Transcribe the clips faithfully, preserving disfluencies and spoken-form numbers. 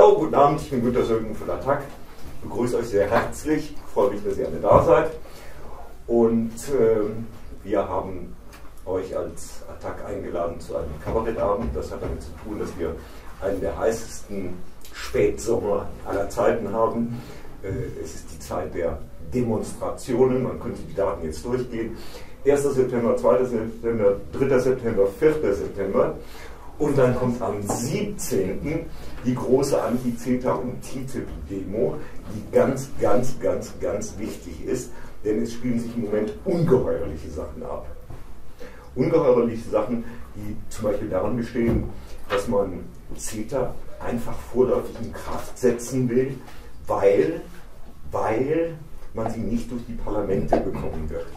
Hallo, guten Abend, ich bin Günter Sölken von Attac. Ich begrüße euch sehr herzlich, ich freue mich, dass ihr alle da seid. Und äh, wir haben euch als Attac eingeladen zu einem Kabarettabend. Das hat damit zu tun, dass wir einen der heißesten Spätsommer aller Zeiten haben. Äh, es ist die Zeit der Demonstrationen, man könnte die Daten jetzt durchgehen. erster September, zweiter September, dritter September, vierter September. Und dann kommt am siebzehnten die große Anti-CETA- und T T I P-Demo, die ganz, ganz, ganz, ganz wichtig ist, denn es spielen sich im Moment ungeheuerliche Sachen ab. Ungeheuerliche Sachen, die zum Beispiel darin bestehen, dass man CETA einfach vorläufig in Kraft setzen will, weil, weil man sie nicht durch die Parlamente bekommen wird.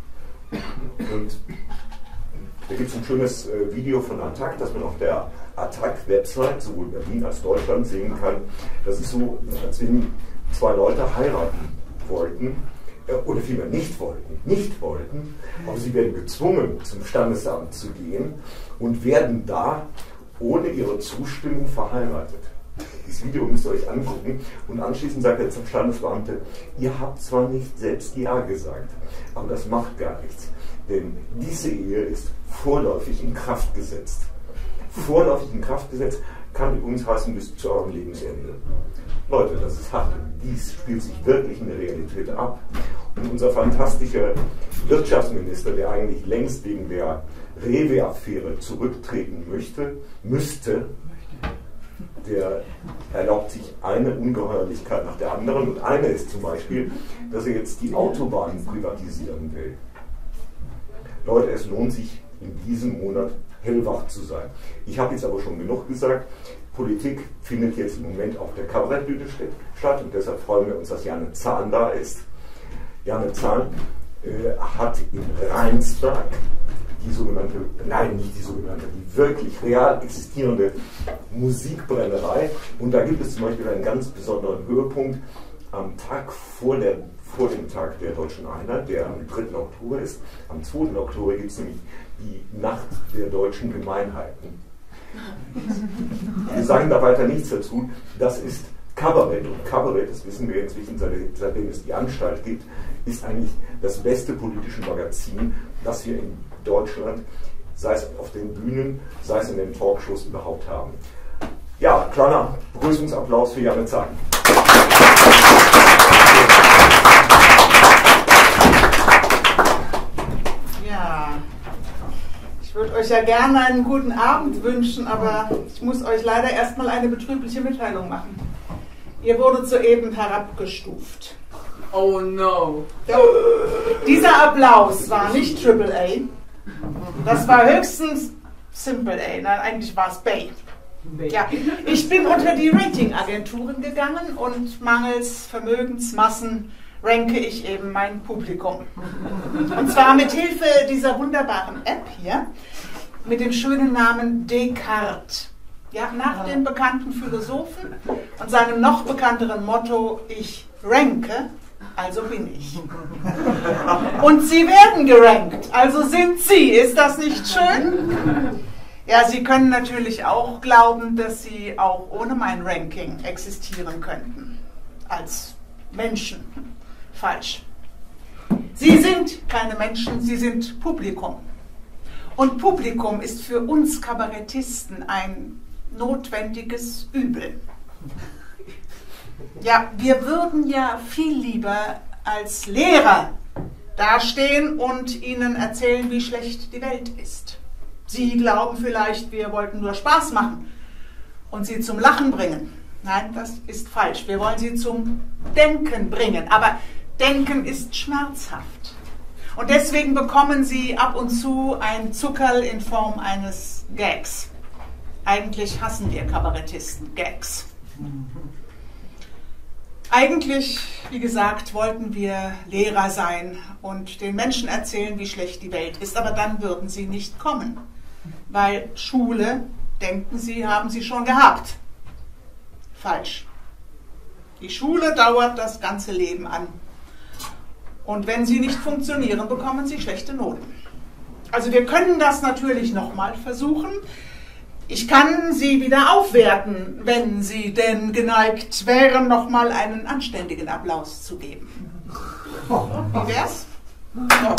Und da gibt es ein schönes äh, Video von Attac, das man auf der Attac-Website, sowohl Berlin als Deutschland, sehen kann. Das ist so, als wenn zwei Leute heiraten wollten, äh, oder vielmehr nicht wollten, nicht wollten, aber sie werden gezwungen, zum Standesamt zu gehen und werden da ohne ihre Zustimmung verheiratet. Dieses Video müsst ihr euch angucken und anschließend sagt er zum Standesbeamte, ihr habt zwar nicht selbst Ja gesagt, aber das macht gar nichts, denn diese Ehe ist vorläufig in Kraft gesetzt. Vorläufig in Kraft gesetzt kann übrigens heißen bis zu eurem Lebensende. Leute, das ist hart. Dies spielt sich wirklich in der Realität ab. Und unser fantastischer Wirtschaftsminister, der eigentlich längst wegen der Rewe-Affäre zurücktreten möchte, müsste, der erlaubt sich eine Ungeheuerlichkeit nach der anderen. Und eine ist zum Beispiel, dass er jetzt die Autobahnen privatisieren will. Leute, es lohnt sich in diesem Monat hellwach zu sein. Ich habe jetzt aber schon genug gesagt. Politik findet jetzt im Moment auf der Kabarettbühne statt und deshalb freuen wir uns, dass Janne Zahn da ist. Janne Zahn äh, hat in Rheinsberg die sogenannte, nein, nicht die sogenannte, die wirklich real existierende Musikbrennerei. Und da gibt es zum Beispiel einen ganz besonderen Höhepunkt am Tag vor, der, vor dem Tag der Deutschen Einheit, der am dritten Oktober ist. Am zweiten Oktober gibt es nämlich die Nacht der deutschen Gemeinheiten. Wir sagen da weiter nichts dazu. Das ist Kabarett. Und Kabarett, das wissen wir inzwischen, seitdem es die Anstalt gibt, ist eigentlich das beste politische Magazin, das wir in Deutschland, sei es auf den Bühnen, sei es in den Talkshows überhaupt haben. Ja, kleiner Begrüßungsapplaus für Janne Zahn. Ja, ich würde euch ja gerne einen guten Abend wünschen, aber ich muss euch leider erstmal eine betrübliche Mitteilung machen. Ihr wurdet soeben herabgestuft. Oh no. Dieser Applaus war nicht Triple A. Das war höchstens Simple A. Nein, eigentlich war es Bay. Ja, ich bin unter die Ratingagenturen gegangen und mangels Vermögensmassen ranke ich eben mein Publikum. Und zwar mit Hilfe dieser wunderbaren App hier mit dem schönen Namen Descartes. Ja, nach dem bekannten Philosophen und seinem noch bekannteren Motto, ich ranke, also bin ich. Und Sie werden gerankt, also sind Sie. Ist das nicht schön? Ja, Sie können natürlich auch glauben, dass Sie auch ohne mein Ranking existieren könnten. Als Menschen. Falsch. Sie sind keine Menschen, Sie sind Publikum. Und Publikum ist für uns Kabarettisten ein notwendiges Übel. Ja, wir würden ja viel lieber als Lehrer dastehen und Ihnen erzählen, wie schlecht die Welt ist. Sie glauben vielleicht, wir wollten nur Spaß machen und Sie zum Lachen bringen. Nein, das ist falsch. Wir wollen Sie zum Denken bringen. Aber Denken ist schmerzhaft. Und deswegen bekommen Sie ab und zu ein Zuckerl in Form eines Gags. Eigentlich hassen wir Kabarettisten Gags. Eigentlich, wie gesagt, wollten wir Lehrer sein und den Menschen erzählen, wie schlecht die Welt ist, aber dann würden sie nicht kommen, weil Schule, denken Sie, haben Sie schon gehabt. Falsch. Die Schule dauert das ganze Leben an und wenn sie nicht funktionieren, bekommen Sie schlechte Noten. Also wir können das natürlich nochmal versuchen. Ich kann Sie wieder aufwerten, wenn Sie denn geneigt wären, nochmal einen anständigen Applaus zu geben. Wie wär's? Oh.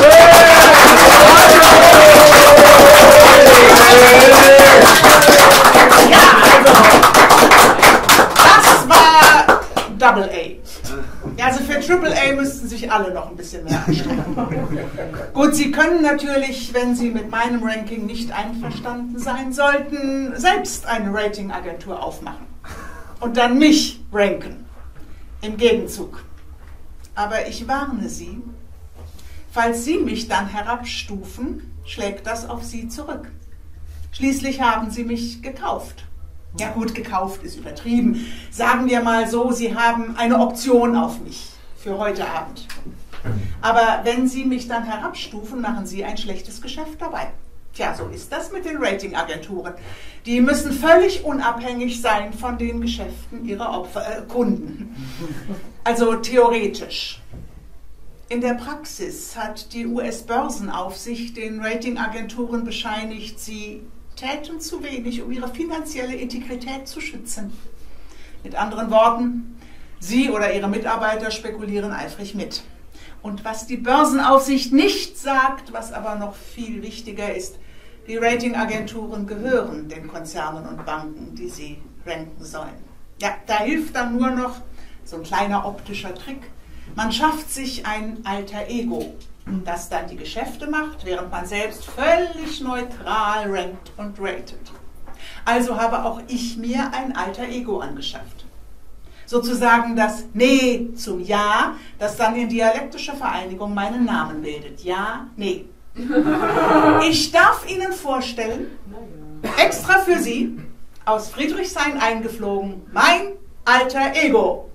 Ja, also, das war Double A. Ja, also für Triple A müssten sich alle noch ein bisschen mehr anstrengen. Gut, Sie können natürlich, wenn Sie mit meinem Ranking nicht einverstanden sein sollten, selbst eine Ratingagentur aufmachen und dann mich ranken im Gegenzug. Aber ich warne Sie, falls Sie mich dann herabstufen, schlägt das auf Sie zurück. Schließlich haben Sie mich gekauft. Ja gut, gekauft ist übertrieben. Sagen wir mal so, Sie haben eine Option auf mich für heute Abend. Aber wenn Sie mich dann herabstufen, machen Sie ein schlechtes Geschäft dabei. Tja, so ist das mit den Ratingagenturen. Die müssen völlig unabhängig sein von den Geschäften ihrer Opfer, äh, Kunden. Also theoretisch. In der Praxis hat die U S-Börsenaufsicht den Ratingagenturen bescheinigt, sie täten zu wenig, um ihre finanzielle Integrität zu schützen. Mit anderen Worten, Sie oder Ihre Mitarbeiter spekulieren eifrig mit. Und was die Börsenaufsicht nicht sagt, was aber noch viel wichtiger ist, die Ratingagenturen gehören den Konzernen und Banken, die sie ranken sollen. Ja, da hilft dann nur noch so ein kleiner optischer Trick. Man schafft sich ein alter Ego, das dann die Geschäfte macht, während man selbst völlig neutral rankt und ratet. Also habe auch ich mir ein alter Ego angeschafft. Sozusagen das Nee zum Ja, das dann in dialektischer Vereinigung meinen Namen bildet. Ja, nee. Ich darf Ihnen vorstellen, extra für Sie, aus Friedrichshain eingeflogen, mein alter Ego.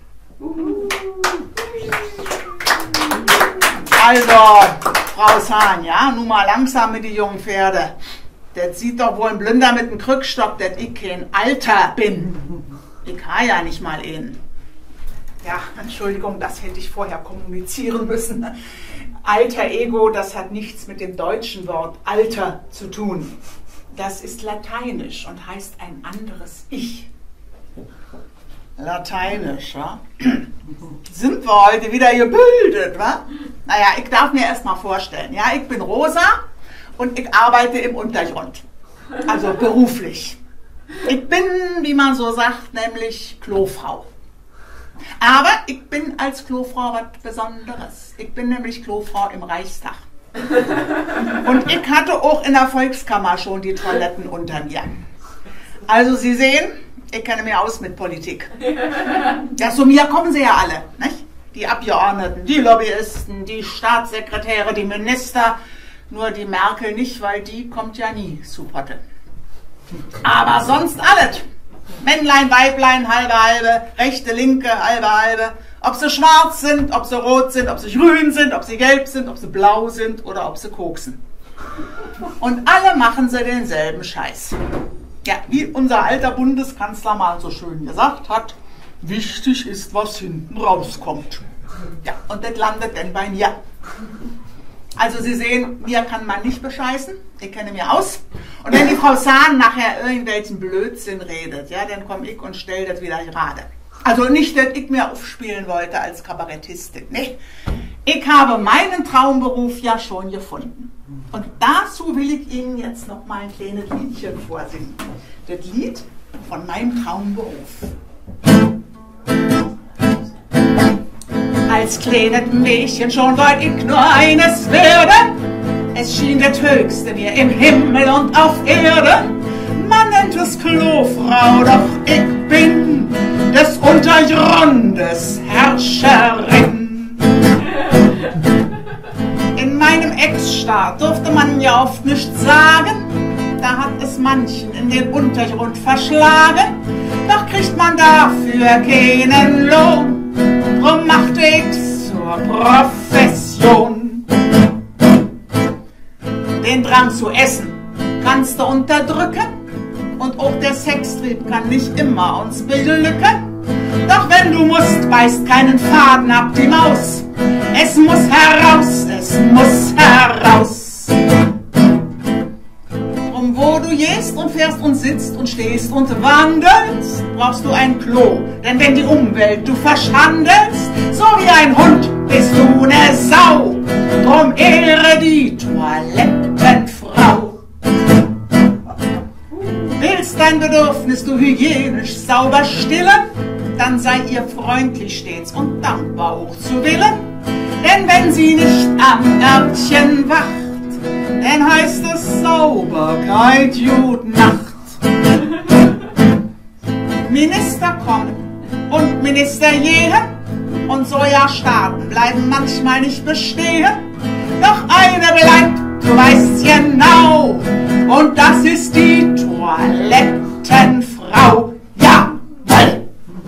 Also, Frau Sahn, ja, nun mal langsam mit die jungen Pferde. Das sieht doch wohl ein Blinder mit dem Krückstock, dass ich kein Alter bin. Ich habe ja nicht mal ihn. Ja, Entschuldigung, das hätte ich vorher kommunizieren müssen. Alter Ego, das hat nichts mit dem deutschen Wort Alter zu tun. Das ist lateinisch und heißt ein anderes Ich. Lateinisch, wa? Sind wir heute wieder gebildet, wa? Naja, ich darf mir erst mal vorstellen, ja, ich bin Rosa und ich arbeite im Untergrund, also beruflich. Ich bin, wie man so sagt, nämlich Klofrau. Aber ich bin als Klofrau was Besonderes. Ich bin nämlich Klofrau im Reichstag. Und ich hatte auch in der Volkskammer schon die Toiletten unter mir. Also Sie sehen, ich kenne mich aus mit Politik. Ja, zu mir kommen Sie ja alle, nicht? Die Abgeordneten, die Lobbyisten, die Staatssekretäre, die Minister. Nur die Merkel nicht, weil die kommt ja nie zu Potte. Aber sonst alles. Männlein, Weiblein, halbe, halbe, rechte, linke, halbe, halbe. Ob sie schwarz sind, ob sie rot sind, ob sie grün sind, ob sie gelb sind, ob sie blau sind oder ob sie koksen. Und alle machen sie denselben Scheiß. Ja, wie unser alter Bundeskanzler mal so schön gesagt hat, wichtig ist, was hinten rauskommt. Ja, und das landet dann bei mir. Also Sie sehen, mir kann man nicht bescheißen, ich kenne mich aus. Und wenn die Frau Sahn nachher irgendwelchen Blödsinn redet, ja, dann komme ich und stelle das wieder gerade. Also nicht, dass ich mir aufspielen wollte als Kabarettistin, nee. Ich habe meinen Traumberuf ja schon gefunden. Und dazu will ich Ihnen jetzt noch mal ein kleines Liedchen vorsingen. Das Lied von meinem Traumberuf. Als kleines Mädchen schon wollte ich nur eines werden. Es schien das Höchste mir im Himmel und auf Erden. Man nennt es Klofrau, doch ich bin des Untergrundes Herrscherin. In meinem Ex-Staat durfte man ja oft nichts sagen. Da hat es manchen in den Untergrund verschlagen. Doch kriegt man dafür keinen Lohn. Drum machte ich's zur Profession. Den Drang zu essen kannst du unterdrücken. Und auch der Sextrieb kann nicht immer uns beglücken. Doch wenn du musst, beißt keinen Faden ab die Maus. Es muss heraus, es muss heraus. Drum wo du gehst und fährst und sitzt und stehst und wandelst, brauchst du ein Klo. Denn wenn die Umwelt du verschandelst, so wie ein Hund bist du ne Sau. Drum ehre die Toilettenfrau. Willst dein Bedürfnis du hygienisch sauber stillen, dann sei ihr freundlich stets und dankbar hoch zu willen. Denn wenn sie nicht am Örtchen wacht, dann heißt es Sauberkeit, gut Nacht. Minister kommen und Minister gehen und so ja Staaten bleiben manchmal nicht bestehen. Doch eine bleibt, du weißt genau, und das ist die Toilettenfrau. Jawohl!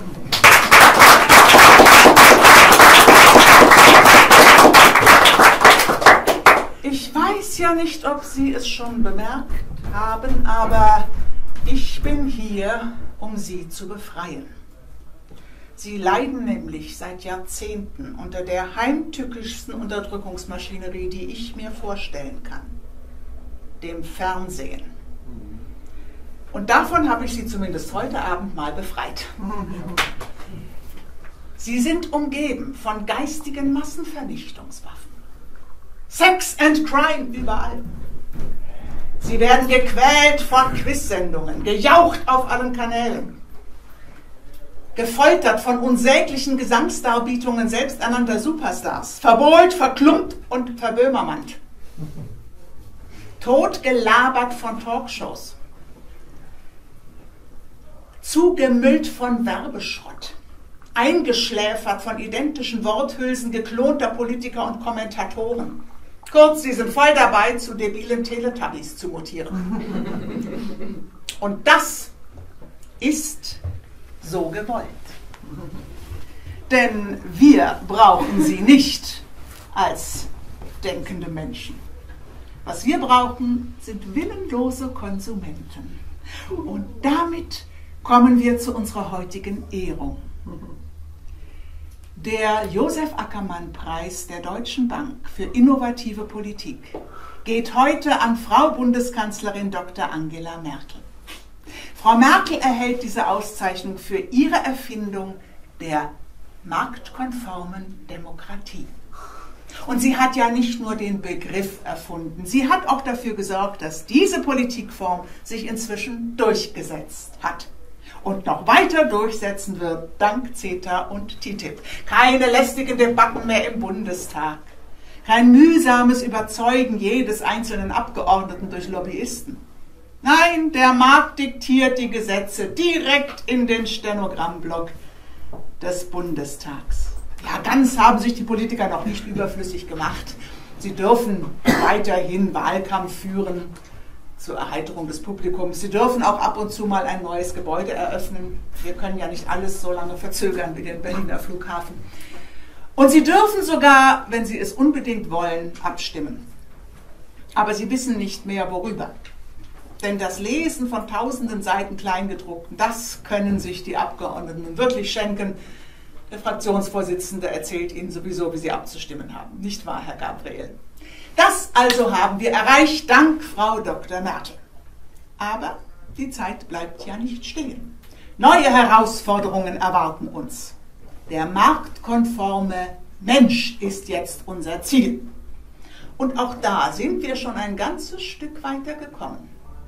Ich weiß ja nicht, ob Sie es schon bemerkt haben, aber ich bin hier, um Sie zu befreien. Sie leiden nämlich seit Jahrzehnten unter der heimtückischsten Unterdrückungsmaschinerie, die ich mir vorstellen kann, dem Fernsehen. Und davon habe ich Sie zumindest heute Abend mal befreit. Sie sind umgeben von geistigen Massenvernichtungswaffen. Sex and Crime überall. Sie werden gequält von Quizsendungen, gejaucht auf allen Kanälen, gefoltert von unsäglichen Gesangsdarbietungen selbsternannter Superstars, verbohlt, verklumpt und verböhmermannt, totgelabert von Talkshows, zugemüllt von Werbeschrott, eingeschläfert von identischen Worthülsen geklonter Politiker und Kommentatoren. Kurz, sie sind voll dabei, zu debilen Teletubbies zu mutieren. Und das ist so gewollt. Denn wir brauchen sie nicht als denkende Menschen. Was wir brauchen, sind willenlose Konsumenten. Und damit kommen wir zu unserer heutigen Ehrung. Der Josef-Ackermann-Preis der Deutschen Bank für innovative Politik geht heute an Frau Bundeskanzlerin Doktor Angela Merkel. Frau Merkel erhält diese Auszeichnung für ihre Erfindung der marktkonformen Demokratie. Und sie hat ja nicht nur den Begriff erfunden, sie hat auch dafür gesorgt, dass diese Politikform sich inzwischen durchgesetzt hat und noch weiter durchsetzen wird, dank CETA und T T I P. Keine lästigen Debatten mehr im Bundestag, kein mühsames Überzeugen jedes einzelnen Abgeordneten durch Lobbyisten. Nein, der Markt diktiert die Gesetze direkt in den Stenogrammblock des Bundestags. Ja, ganz haben sich die Politiker noch nicht überflüssig gemacht. Sie dürfen weiterhin Wahlkampf führen zur Erheiterung des Publikums. Sie dürfen auch ab und zu mal ein neues Gebäude eröffnen. Wir können ja nicht alles so lange verzögern wie den Berliner Flughafen. Und sie dürfen sogar, wenn sie es unbedingt wollen, abstimmen. Aber sie wissen nicht mehr, worüber. Denn das Lesen von tausenden Seiten Kleingedruckten, das können sich die Abgeordneten wirklich schenken. Der Fraktionsvorsitzende erzählt Ihnen sowieso, wie Sie abzustimmen haben. Nicht wahr, Herr Gabriel? Das also haben wir erreicht, dank Frau Doktor Merkel. Aber die Zeit bleibt ja nicht stehen. Neue Herausforderungen erwarten uns. Der marktkonforme Mensch ist jetzt unser Ziel. Und auch da sind wir schon ein ganzes Stück weiter gekommen.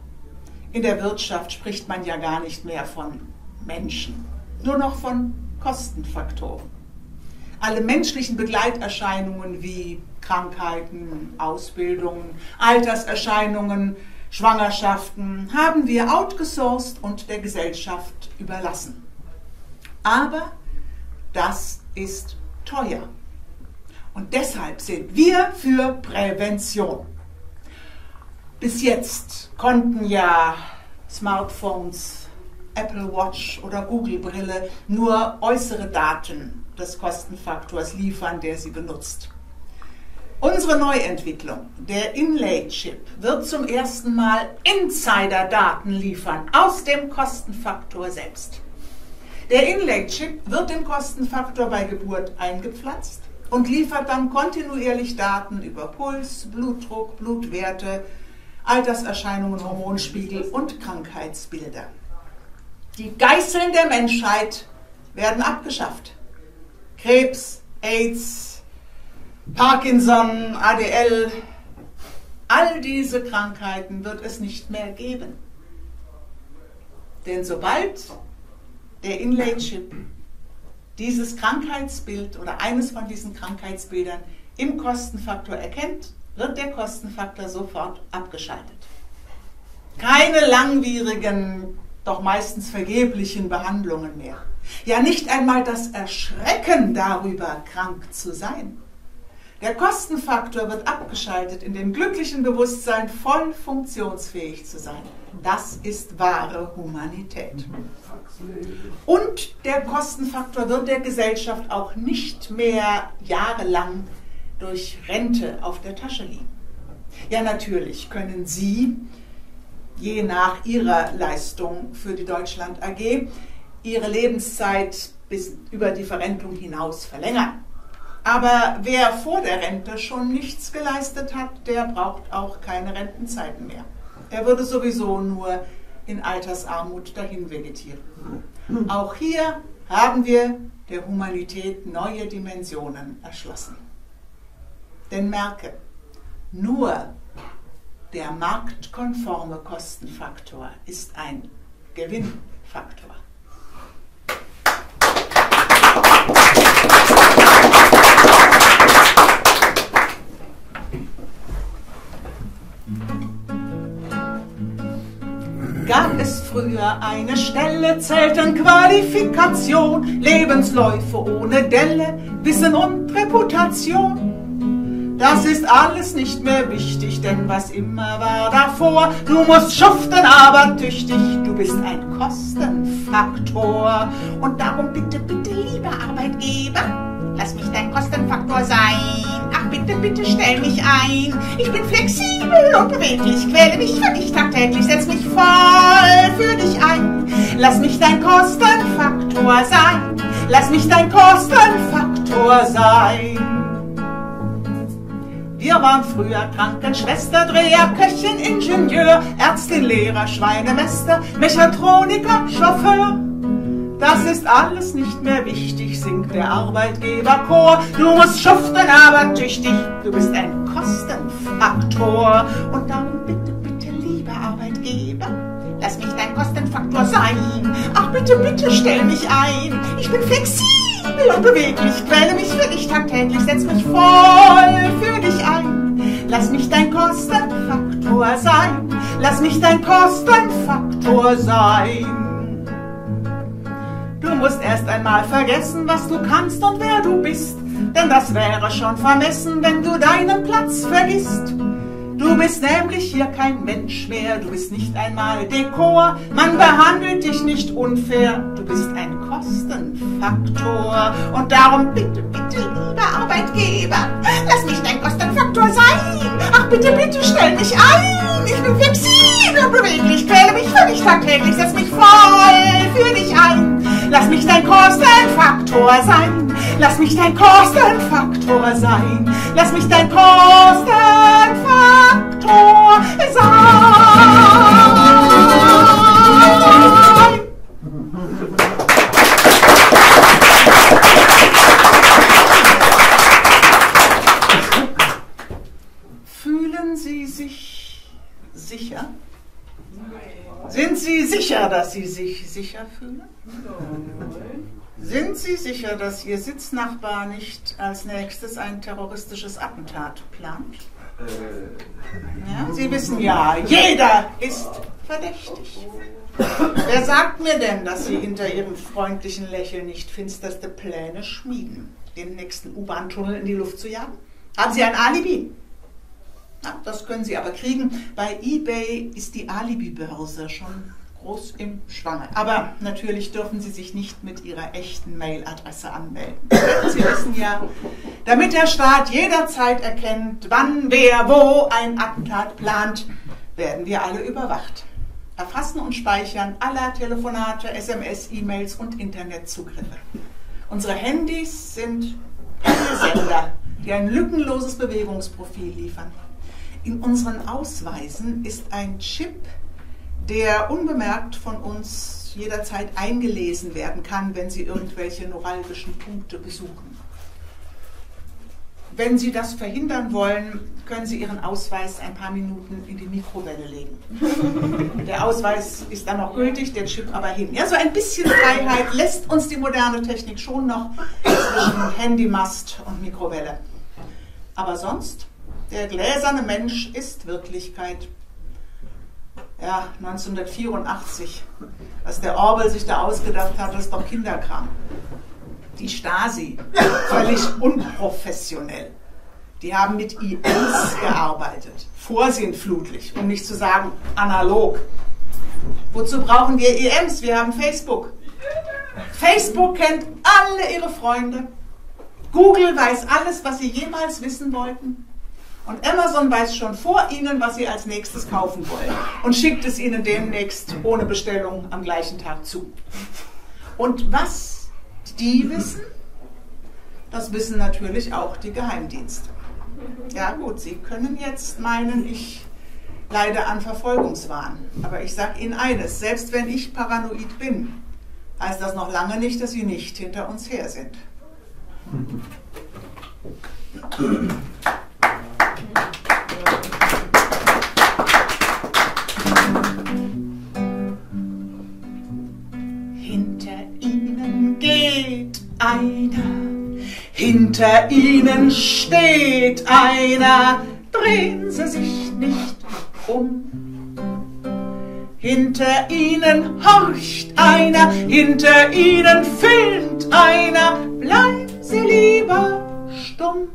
In der Wirtschaft spricht man ja gar nicht mehr von Menschen, nur noch von Kostenfaktoren. Alle menschlichen Begleiterscheinungen wie Krankheiten, Ausbildungen, Alterserscheinungen, Schwangerschaften haben wir outgesourced und der Gesellschaft überlassen. Aber das ist teuer. Und deshalb sind wir für Prävention. Bis jetzt konnten ja Smartphones, Apple Watch oder Google-Brille nur äußere Daten des Kostenfaktors liefern, der sie benutzt. Unsere Neuentwicklung, der Inlay-Chip, wird zum ersten Mal Insider-Daten liefern aus dem Kostenfaktor selbst. Der Inlay-Chip wird dem Kostenfaktor bei Geburt eingepflanzt und liefert dann kontinuierlich Daten über Puls, Blutdruck, Blutwerte, Alterserscheinungen, Hormonspiegel und Krankheitsbilder. Die Geißeln der Menschheit werden abgeschafft. Krebs, AIDS, Parkinson, A D L, all diese Krankheiten wird es nicht mehr geben. Denn sobald der Inlay-Chip dieses Krankheitsbild oder eines von diesen Krankheitsbildern im Kostenfaktor erkennt, wird der Kostenfaktor sofort abgeschaltet. Keine langwierigen, doch meistens vergeblichen Behandlungen mehr. Ja, nicht einmal das Erschrecken darüber, krank zu sein. Der Kostenfaktor wird abgeschaltet in dem glücklichen Bewusstsein, voll funktionsfähig zu sein. Das ist wahre Humanität. Und der Kostenfaktor wird der Gesellschaft auch nicht mehr jahrelang durch Rente auf der Tasche liegen. Ja, natürlich können Sie, je nach Ihrer Leistung für die Deutschland A G, Ihre Lebenszeit bis über die Verrentung hinaus verlängern. Aber wer vor der Rente schon nichts geleistet hat, der braucht auch keine Rentenzeiten mehr. Er würde sowieso nur in Altersarmut dahin vegetieren. Auch hier haben wir der Humanität neue Dimensionen erschlossen. Denn merke, nur der marktkonforme Kostenfaktor ist ein Gewinnfaktor. Gab es früher eine Stelle, zählten Qualifikation, Lebensläufe ohne Delle, Wissen und Reputation. Das ist alles nicht mehr wichtig, denn was immer war davor, du musst schuften, aber tüchtig, du bist ein Kostenfaktor. Und darum bitte, bitte, lieber Arbeitgeber, lass mich dein Kostenfaktor sein. Ach bitte, bitte stell mich ein. Ich bin flexibel und beweglich, quäle mich für dich tagtäglich, setz mich voll für dich ein. Lass mich dein Kostenfaktor sein. Lass mich dein Kostenfaktor sein. Wir waren früher Krankenschwester, Dreher, Köchin, Ingenieur, Ärztin, Lehrer, Schweinemester, Mechatroniker, Chauffeur. Das ist alles nicht mehr wichtig, singt der Arbeitgeberchor. Du musst schuften, aber tüchtig, du bist ein Kostenfaktor. Und darum bitte, bitte, lieber Arbeitgeber, lass mich dein Kostenfaktor sein. Ach bitte, bitte, stell mich ein. Ich bin flexibel und beweglich, quäle mich für dich tagtäglich, setz mich voll für dich ein. Lass mich dein Kostenfaktor sein. Lass mich dein Kostenfaktor sein. Du musst erst einmal vergessen, was du kannst und wer du bist, denn das wäre schon vermessen, wenn du deinen Platz vergisst. Du bist nämlich hier kein Mensch mehr, du bist nicht einmal Dekor, man behandelt dich nicht unfair, du bist ein Kostenfaktor. Und darum bitte, bitte, lieber Arbeitgeber, lass mich dein Kostenfaktor sein. Ach bitte, bitte, stell mich ein, ich bin flexibel und beweglich, quäle mich für dich tagtäglich, setz mich voll für dich ein. Lass mich dein Kostenfaktor sein. Lass mich dein Kostenfaktor sein. Lass mich dein Kostenfaktor sein. Fühlen Sie sich sicher? Sind Sie sicher, dass Sie sich sicher fühlen? Sind Sie sicher, dass Ihr Sitznachbar nicht als nächstes ein terroristisches Attentat plant? Ja, Sie wissen ja, jeder ist verdächtig. Wer sagt mir denn, dass Sie hinter Ihrem freundlichen Lächeln nicht finsterste Pläne schmieden, den nächsten U-Bahn-Tunnel in die Luft zu jagen? Haben Sie ein Alibi? Ja, das können Sie aber kriegen. Bei eBay ist die Alibi-Börse schon groß im Schwange. Aber natürlich dürfen Sie sich nicht mit Ihrer echten Mailadresse anmelden. Sie wissen ja, damit der Staat jederzeit erkennt, wann, wer, wo ein Attentat plant, werden wir alle überwacht. Erfassen und Speichern aller Telefonate, S M S, E-Mails und Internetzugriffe. Unsere Handys sind Sender, die ein lückenloses Bewegungsprofil liefern. in unseren Ausweisen ist ein Chip, der unbemerkt von uns jederzeit eingelesen werden kann, wenn Sie irgendwelche neuralgischen Punkte besuchen. Wenn Sie das verhindern wollen, können Sie Ihren Ausweis ein paar Minuten in die Mikrowelle legen. Der Ausweis ist dann noch gültig, der Chip aber hin. Ja, so ein bisschen Freiheit lässt uns die moderne Technik schon noch zwischen Handymast und Mikrowelle. Aber sonst, der gläserne Mensch ist Wirklichkeit. Ja, neunzehnhundertvierundachtzig, was der Orwell sich da ausgedacht hat, ist doch Kinderkram. Die Stasi, völlig unprofessionell. Die haben mit I Ms gearbeitet, vorsintflutlich, um nicht zu sagen analog. Wozu brauchen wir I Ms? Wir haben Facebook. Facebook kennt alle ihre Freunde. Google weiß alles, was sie jemals wissen wollten. Und Amazon weiß schon vor Ihnen, was Sie als nächstes kaufen wollen und schickt es Ihnen demnächst ohne Bestellung am gleichen Tag zu. Und was die wissen, das wissen natürlich auch die Geheimdienste. Ja gut, Sie können jetzt meinen, ich leide an Verfolgungswahn. Aber ich sage Ihnen eines, selbst wenn ich paranoid bin, heißt das noch lange nicht, dass Sie nicht hinter uns her sind. Hinter Ihnen geht einer, hinter Ihnen steht einer, drehen Sie sich nicht um. Hinter Ihnen horcht einer, hinter Ihnen filmt einer, bleiben Sie lieber stumm.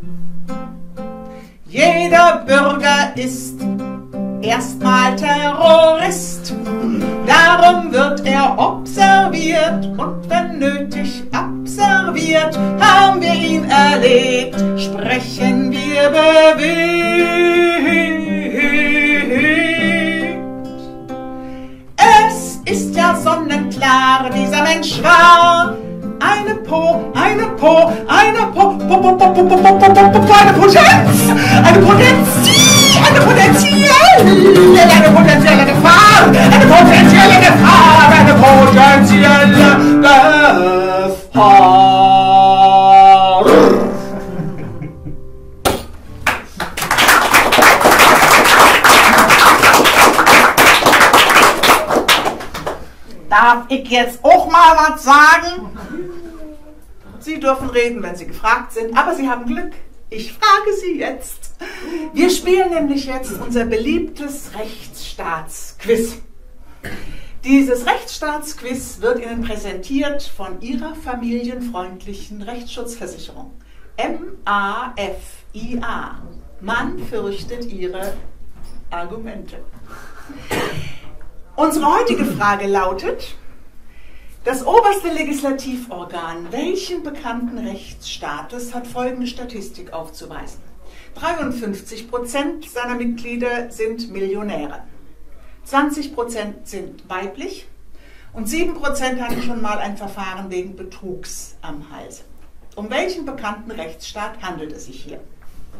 Jeder Bürger ist erstmal Terrorist, darum wird er observiert und wenn nötig abserviert. Haben wir ihn erlebt, sprechen wir bewegt. Es ist ja sonnenklar, dieser Mensch war eine Po, eine Po, eine Po, Po, Po, Po, Po, Po, Po, Po, Po, Po, eine Potenz, eine Potenz, eine potenzielle, eine potenzielle Gefahr, eine potenzielle Gefahr, eine potenzielle Gefahr. Darf ich jetzt auch mal was sagen? Sie dürfen reden, wenn Sie gefragt sind, aber Sie haben Glück. Ich frage Sie jetzt. Wir spielen nämlich jetzt unser beliebtes Rechtsstaatsquiz. Dieses Rechtsstaatsquiz wird Ihnen präsentiert von Ihrer familienfreundlichen Rechtsschutzversicherung. M A F I A. Man fürchtet Ihre Argumente. Unsere heutige Frage lautet: Das oberste Legislativorgan welchen bekannten Rechtsstaates hat folgende Statistik aufzuweisen? dreiundfünfzig Prozent seiner Mitglieder sind Millionäre, zwanzig Prozent sind weiblich und sieben Prozent hatten schon mal ein Verfahren wegen Betrugs am Halse. Um welchen bekannten Rechtsstaat handelt es sich hier?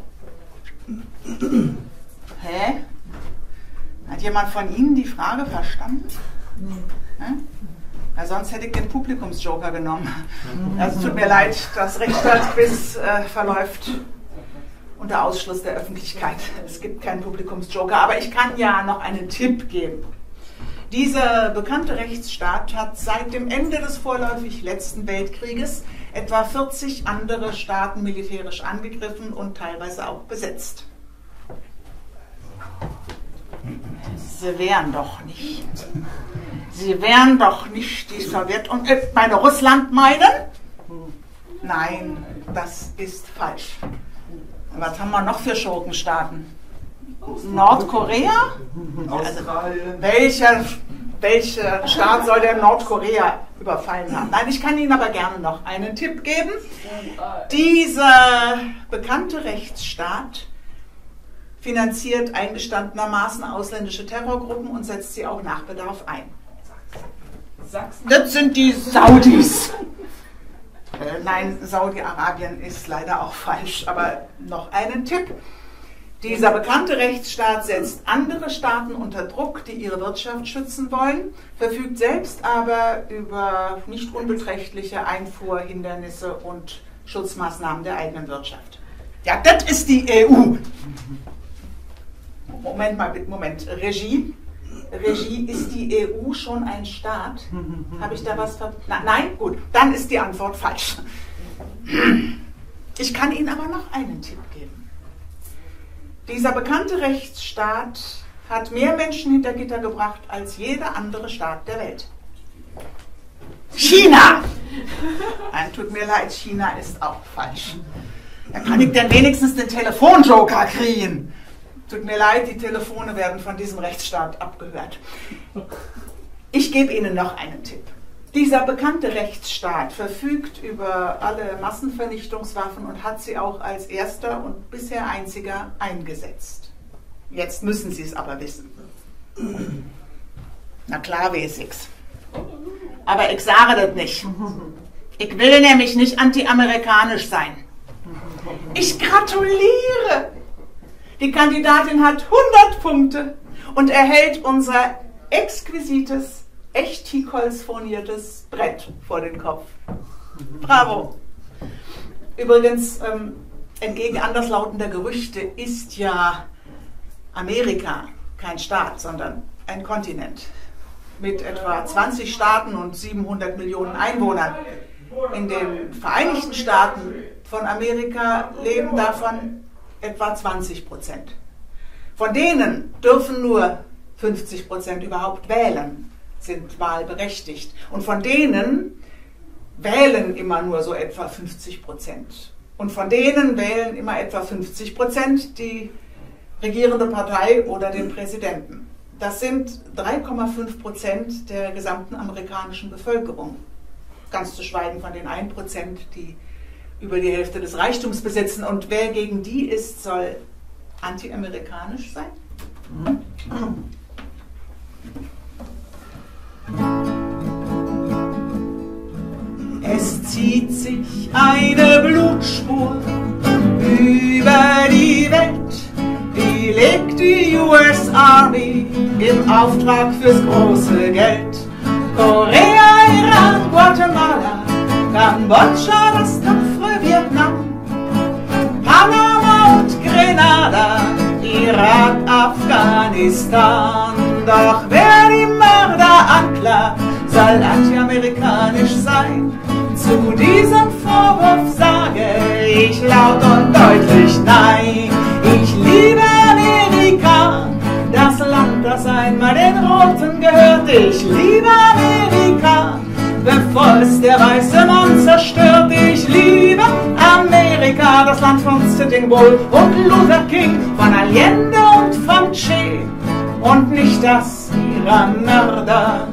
Hä? Hat jemand von Ihnen die Frage verstanden? Nee. Ja, sonst hätte ich den Publikumsjoker genommen. Also es tut mir leid, das Rechtsstaatsquiz äh, verläuft unter Ausschluss der Öffentlichkeit. Es gibt keinen Publikumsjoker, aber ich kann ja noch einen Tipp geben. Dieser bekannte Rechtsstaat hat seit dem Ende des vorläufig letzten Weltkrieges etwa vierzig andere Staaten militärisch angegriffen und teilweise auch besetzt. Sie wären doch nicht. Sie wären doch nicht die Sowjetunion. Äh, meine Russland meinen? Nein, das ist falsch. Was haben wir noch für Schurkenstaaten? Nordkorea? Australien. Also, welcher, welcher Staat soll denn Nordkorea überfallen haben? Nein, ich kann Ihnen aber gerne noch einen Tipp geben. Dieser bekannte Rechtsstaat finanziert eingestandenermaßen ausländische Terrorgruppen und setzt sie auch nach Bedarf ein. Sachsen. Das sind die Saudis. Äh, nein, Saudi-Arabien ist leider auch falsch, aber noch einen Tipp. Dieser bekannte Rechtsstaat setzt andere Staaten unter Druck, die ihre Wirtschaft schützen wollen, verfügt selbst aber über nicht unbeträchtliche Einfuhrhindernisse und Schutzmaßnahmen der eigenen Wirtschaft. Ja, das ist die E U. Moment mal, Moment. Regie. Regie, ist die E U schon ein Staat? Habe ich da was ver... Na, nein? Gut, dann ist die Antwort falsch. Ich kann Ihnen aber noch einen Tipp geben. Dieser bekannte Rechtsstaat hat mehr Menschen hinter Gitter gebracht als jeder andere Staat der Welt. China! Nein, tut mir leid, China ist auch falsch. Da kann ich denn wenigstens den Telefonjoker kriegen. Tut mir leid, die Telefone werden von diesem Rechtsstaat abgehört. Ich gebe Ihnen noch einen Tipp. Dieser bekannte Rechtsstaat verfügt über alle Massenvernichtungswaffen und hat sie auch als erster und bisher einziger eingesetzt. Jetzt müssen Sie es aber wissen. Na klar weiß ich's. Aber ich sage das nicht. Ich will nämlich nicht anti-amerikanisch sein. Ich gratuliere! Die Kandidatin hat hundert Punkte und erhält unser exquisites, Echtholzfurniertes Brett vor den Kopf. Bravo! Übrigens, ähm, entgegen anderslautender Gerüchte ist ja Amerika kein Staat, sondern ein Kontinent mit etwa zwanzig Staaten und siebenhundert Millionen Einwohnern. In den Vereinigten Staaten von Amerika leben davon etwa zwanzig Prozent. Von denen dürfen nur fünfzig Prozent überhaupt wählen, sind wahlberechtigt. Und von denen wählen immer nur so etwa fünfzig Prozent. Und von denen wählen immer etwa fünfzig Prozent die regierende Partei oder den Präsidenten. Das sind drei Komma fünf Prozent der gesamten amerikanischen Bevölkerung. Ganz zu schweigen von den ein Prozent, die über die Hälfte des Reichtums besitzen. Und wer gegen die ist, soll anti-amerikanisch sein? Es zieht sich eine Blutspur über die Welt, die legt die U S Army im Auftrag fürs große Geld. Korea, Iran, Guatemala, Kambodscha, das tapfere Vietnam, Panama und Grenada, Irak, Afghanistan. Doch wer die Mörder anklagt, soll anti-amerikanisch sein. Zu diesem Vorwurf sage ich laut und deutlich nein. Ich liebe Amerika, das Land, das einmal den Roten gehört. Ich liebe Amerika, bevor es der weiße Mann zerstört. Ich liebe Amerika, das Land von Sitting Bull und Luther King, von Allende und von Che und nicht das ihrer Mörder.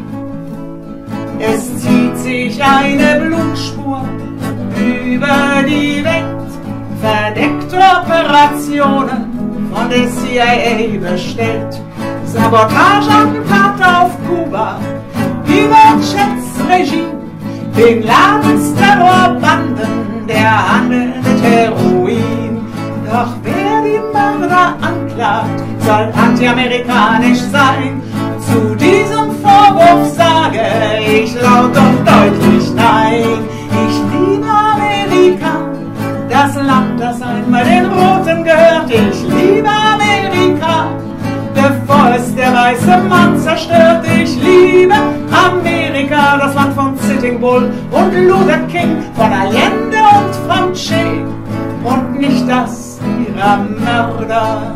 Es zieht sich eine Blutspur über die Welt, verdeckte Operationen von der C I A bestellt, Sabotageattentate auf Kuba, Pinochet's Regime, Bin Ladens Terrorbanden, der Handel mit Heroin. Doch wer die Mörder anklagt, soll anti-amerikanisch sein. Zu diesem Vorwurf sage ich laut und deutlich nein. Ich liebe Amerika, das Land, das einmal den Roten gehört. Ich liebe Amerika, bevor es der weiße Mann zerstört. Ich liebe Amerika, das Land von Sitting Bull und Luther King, von Allende und von Che und nicht das ihrer Mörder.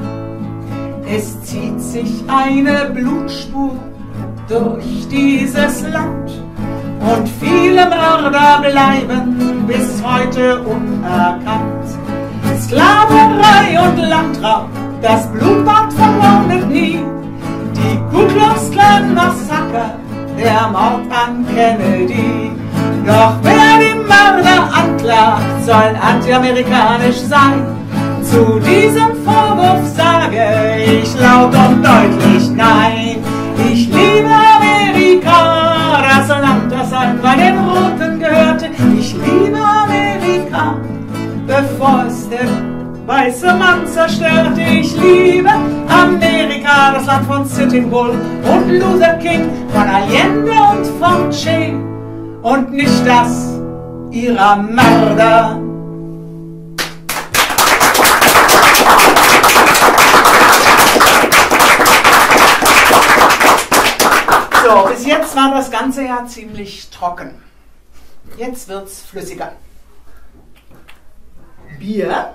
Es zieht sich eine Blutspur durch dieses Land und viele Mörder bleiben bis heute unerkannt. Sklaverei und Landraub, das Blutbad verleugnet nie. Die Ku Klux Klan Massaker, der Mord an Kennedy. Doch wer die Mörder anklagt, soll anti-amerikanisch sein. Zu diesem Vorwurf sage ich laut und deutlich nein. Ich liebe Amerika, das Land, das einmal den Roten gehörte. Ich liebe Amerika, bevor es der weiße Mann zerstörte. Ich liebe Amerika, das Land von Sitting Bull und Luther King, von Allende und von Che und nicht das ihrer Mörder. So, bis jetzt war das ganze ja ziemlich trocken. Jetzt wird's flüssiger. Bier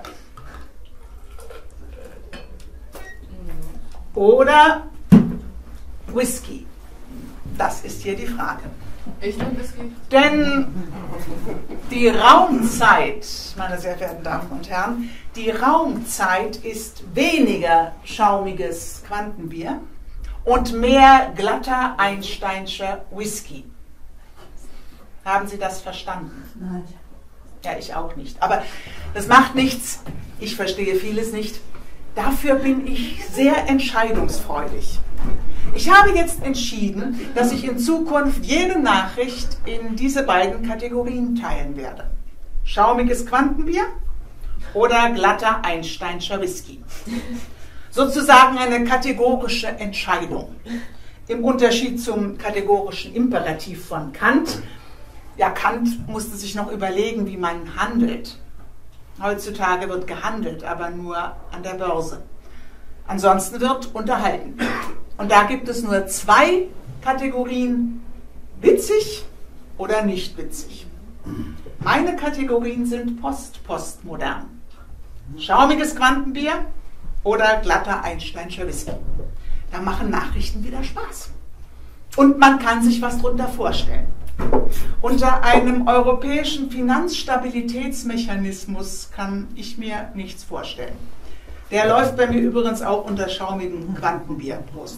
oder Whisky? Das ist hier die Frage. Ich nehme Whisky. Denn die Raumzeit, meine sehr verehrten Damen und Herren, die Raumzeit ist weniger schaumiges Quantenbier und mehr glatter Einsteinscher Whisky. Haben Sie das verstanden? Nein. Ja, ich auch nicht. Aber das macht nichts. Ich verstehe vieles nicht. Dafür bin ich sehr entscheidungsfreudig. Ich habe jetzt entschieden, dass ich in Zukunft jede Nachricht in diese beiden Kategorien teilen werde. Schaumiges Quantenbier oder glatter Einsteinscher Whisky. Sozusagen eine kategorische Entscheidung. Im Unterschied zum kategorischen Imperativ von Kant. Ja, Kant musste sich noch überlegen, wie man handelt. Heutzutage wird gehandelt, aber nur an der Börse. Ansonsten wird unterhalten. Und da gibt es nur zwei Kategorien, witzig oder nicht witzig. Meine Kategorien sind post-postmodern. Schaumiges Quantenbier oder glatter Einsteinscher Whisky. Da machen Nachrichten wieder Spaß. Und man kann sich was drunter vorstellen. Unter einem europäischen Finanzstabilitätsmechanismus kann ich mir nichts vorstellen. Der läuft bei mir übrigens auch unter schaumigem Quantenbier. Prost.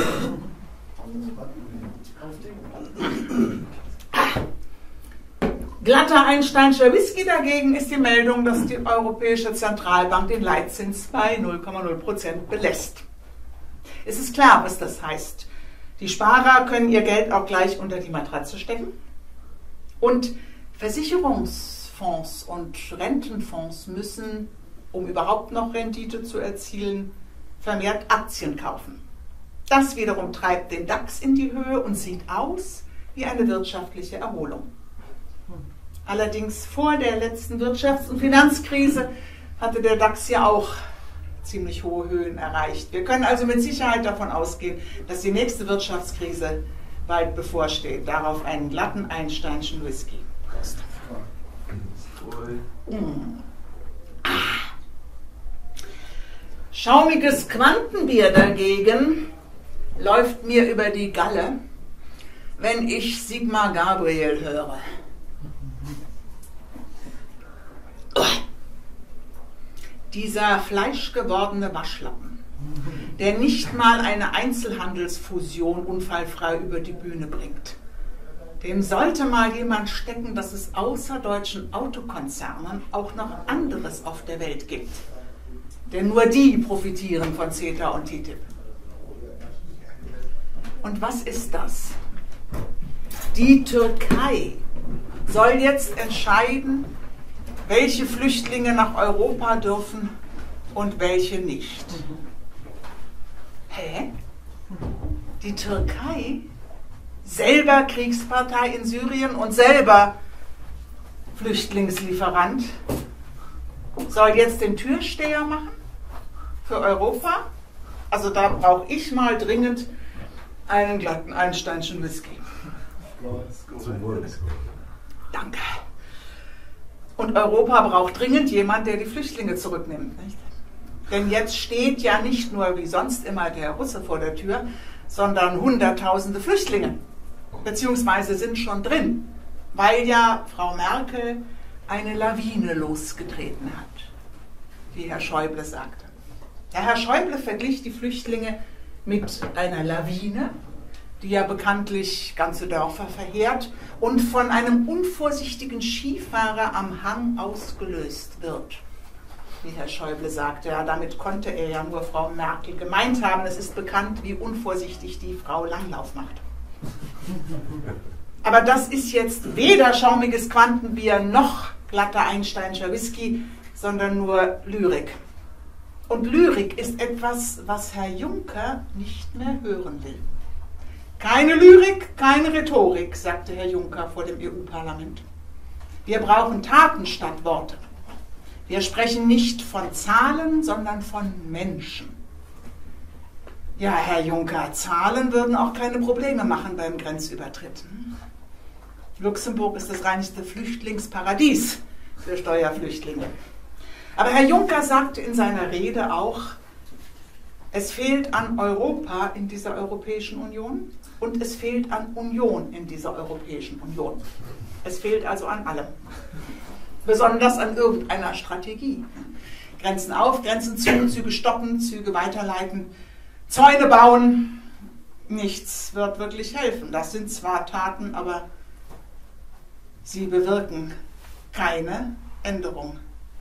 Glatter Einsteinscher Whisky dagegen ist die Meldung, dass die Europäische Zentralbank den Leitzins bei null Komma null Prozent belässt. Es ist klar, was das heißt. Die Sparer können ihr Geld auch gleich unter die Matratze stecken. Und Versicherungsfonds und Rentenfonds müssen, um überhaupt noch Rendite zu erzielen, vermehrt Aktien kaufen. Das wiederum treibt den DAX in die Höhe und sieht aus wie eine wirtschaftliche Erholung. Allerdings vor der letzten Wirtschafts- und Finanzkrise hatte der DAX ja auch ziemlich hohe Höhen erreicht. Wir können also mit Sicherheit davon ausgehen, dass die nächste Wirtschaftskrise bald bevorsteht. Darauf einen glatten Einsteinschen Whisky. Prost. Mm. Ah. Schaumiges Quantenbier dagegen läuft mir über die Galle, wenn ich Sigmar Gabriel höre. Dieser fleischgewordene Waschlappen, der nicht mal eine Einzelhandelsfusion unfallfrei über die Bühne bringt. Dem sollte mal jemand stecken, dass es außer deutschen Autokonzernen auch noch anderes auf der Welt gibt. Denn nur die profitieren von CETA und T T I P. Und was ist das? Die Türkei soll jetzt entscheiden, welche Flüchtlinge nach Europa dürfen und welche nicht. Hä? Die Türkei, selber Kriegspartei in Syrien und selber Flüchtlingslieferant, soll jetzt den Türsteher machen für Europa? Also da brauche ich mal dringend einen glatten Einsteinschen Whisky. Danke. Und Europa braucht dringend jemand, der die Flüchtlinge zurücknimmt. Nicht? Denn jetzt steht ja nicht nur wie sonst immer der Russe vor der Tür, sondern hunderttausende Flüchtlinge, beziehungsweise sind schon drin, weil ja Frau Merkel eine Lawine losgetreten hat, wie Herr Schäuble sagte. Ja, Herr Schäuble verglich die Flüchtlinge mit einer Lawine, die ja bekanntlich ganze Dörfer verheert und von einem unvorsichtigen Skifahrer am Hang ausgelöst wird. Wie Herr Schäuble sagte, ja, damit konnte er ja nur Frau Merkel gemeint haben. Es ist bekannt, wie unvorsichtig die Frau Langlauf macht. Aber das ist jetzt weder schaumiges Quantenbier noch glatter Einsteinscher Whisky, sondern nur Lyrik. Und Lyrik ist etwas, was Herr Juncker nicht mehr hören will. Keine Lyrik, keine Rhetorik, sagte Herr Juncker vor dem E U-Parlament. Wir brauchen Taten statt Worte. Wir sprechen nicht von Zahlen, sondern von Menschen. Ja, Herr Juncker, Zahlen würden auch keine Probleme machen beim Grenzübertritt. Luxemburg ist das reinste Flüchtlingsparadies für Steuerflüchtlinge. Aber Herr Juncker sagte in seiner Rede auch, es fehlt an Europa in dieser Europäischen Union und es fehlt an Union in dieser Europäischen Union. Es fehlt also an allem. Besonders an irgendeiner Strategie. Grenzen auf, Grenzen zu, Züge stoppen, Züge weiterleiten, Zäune bauen. Nichts wird wirklich helfen. Das sind zwar Taten, aber sie bewirken keine Änderung.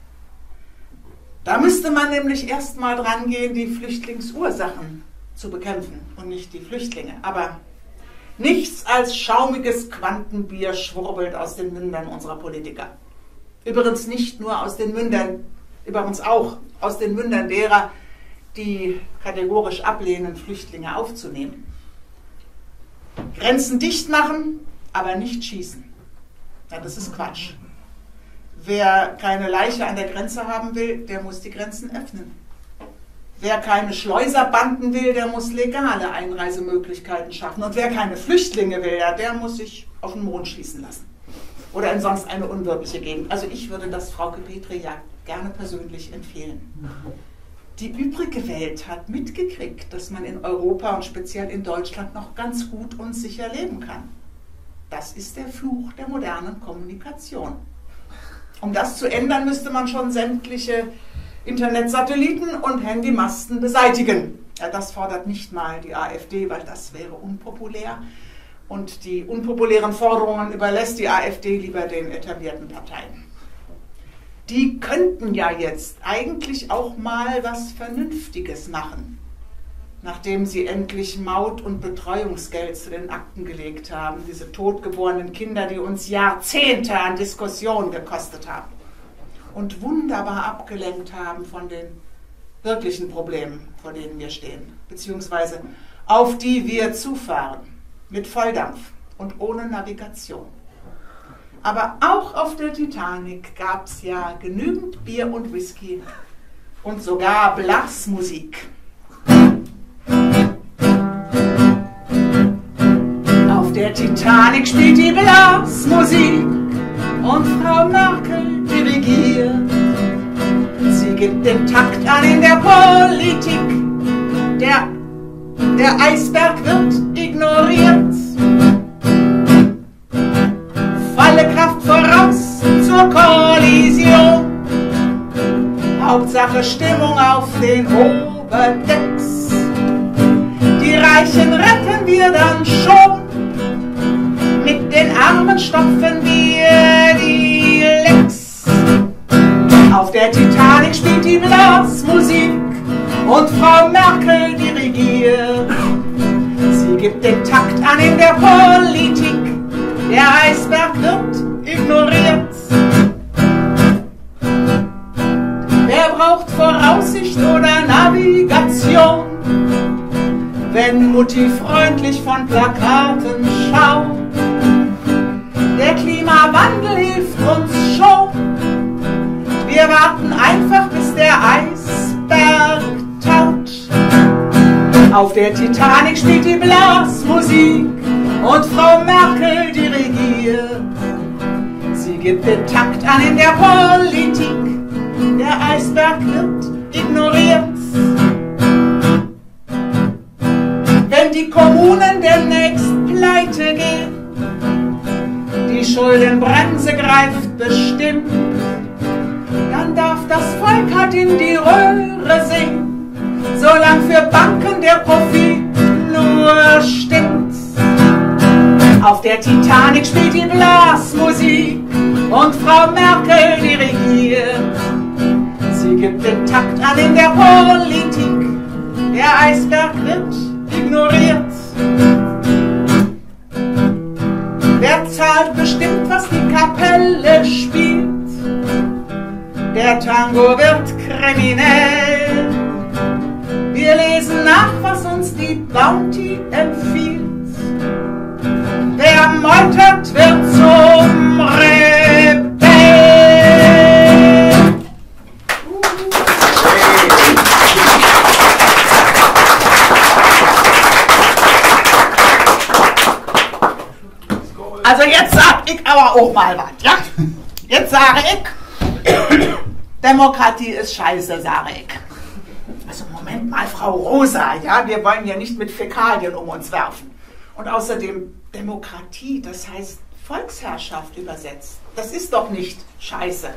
Da müsste man nämlich erstmal dran gehen, die Flüchtlingsursachen zu bekämpfen und nicht die Flüchtlinge. Aber nichts als schaumiges Quantenbier schwurbelt aus den Mündern unserer Politiker. Übrigens nicht nur aus den Mündern, übrigens auch aus den Mündern derer, die kategorisch ablehnen, Flüchtlinge aufzunehmen. Grenzen dicht machen, aber nicht schießen. Ja, das ist Quatsch. Wer keine Leiche an der Grenze haben will, der muss die Grenzen öffnen. Wer keine Schleuserbanden will, der muss legale Einreisemöglichkeiten schaffen. Und wer keine Flüchtlinge will, ja, der muss sich auf den Mond schießen lassen. Oder in sonst eine unwirtliche Gegend. Also ich würde das Frauke Petri ja gerne persönlich empfehlen. Die übrige Welt hat mitgekriegt, dass man in Europa und speziell in Deutschland noch ganz gut und sicher leben kann. Das ist der Fluch der modernen Kommunikation. Um das zu ändern, müsste man schon sämtliche Internetsatelliten und Handymasten beseitigen. Ja, das fordert nicht mal die AfD, weil das wäre unpopulär. Und die unpopulären Forderungen überlässt die AfD lieber den etablierten Parteien. Die könnten ja jetzt eigentlich auch mal was Vernünftiges machen, nachdem sie endlich Maut- und Betreuungsgeld zu den Akten gelegt haben. Diese totgeborenen Kinder, die uns Jahrzehnte an Diskussion gekostet haben und wunderbar abgelenkt haben von den wirklichen Problemen, vor denen wir stehen, beziehungsweise auf die wir zufahren, mit Volldampf und ohne Navigation. Aber auch auf der Titanic gab es ja genügend Bier und Whisky und sogar Blasmusik. Auf der Titanic spielt die Blasmusik und Frau Merkel dirigiert. Sie gibt den Takt an in der Politik. Der, der Eisberg wird ignoriert. Volle Kraft voraus zur Kollision. Hauptsache Stimmung auf den Oberdecks. Die Reichen retten wir dann schon. Mit den Armen stopfen wir die Lecks. Auf der Titanic spielt die Blasmusik und Frau Merkel dirigiert. Sie gibt den Takt an in der Politik. Der Eisberg wird ignoriert. Wer braucht Voraussicht oder Navigation, wenn Mutti freundlich von Plakaten schaut? Der Klimawandel hilft uns schon. Wir warten einfach, bis der Eisberg taut. Auf der Titanic spielt die Blasmusik und Frau Merkel dirigiert. Sie gibt den Takt an in der Politik. Der Eisberg wird ignoriert. Wenn die Kommunen demnächst pleite gehen, die Schuldenbremse greift bestimmt, dann darf das Volk halt in die Röhre sehen, solang für Banken der Profit nur stimmt. Auf der Titanic spielt die Blasmusik und Frau Merkel dirigiert. Sie gibt den Takt an in der Politik. Der Eisberg wird ignoriert. Wer zahlt bestimmt, was die Kapelle spielt? Der Tango wird kriminell. Bounty empfiehlt. Wer meutert, wird zum Rebell. Also jetzt sag ich aber auch mal was, ja? Jetzt sage ich, Demokratie ist scheiße, sage ich. Also Moment mal, Frau Rosa, ja, wir wollen ja nicht mit Fäkalien um uns werfen. Und außerdem, Demokratie, das heißt Volksherrschaft übersetzt. Das ist doch nicht scheiße.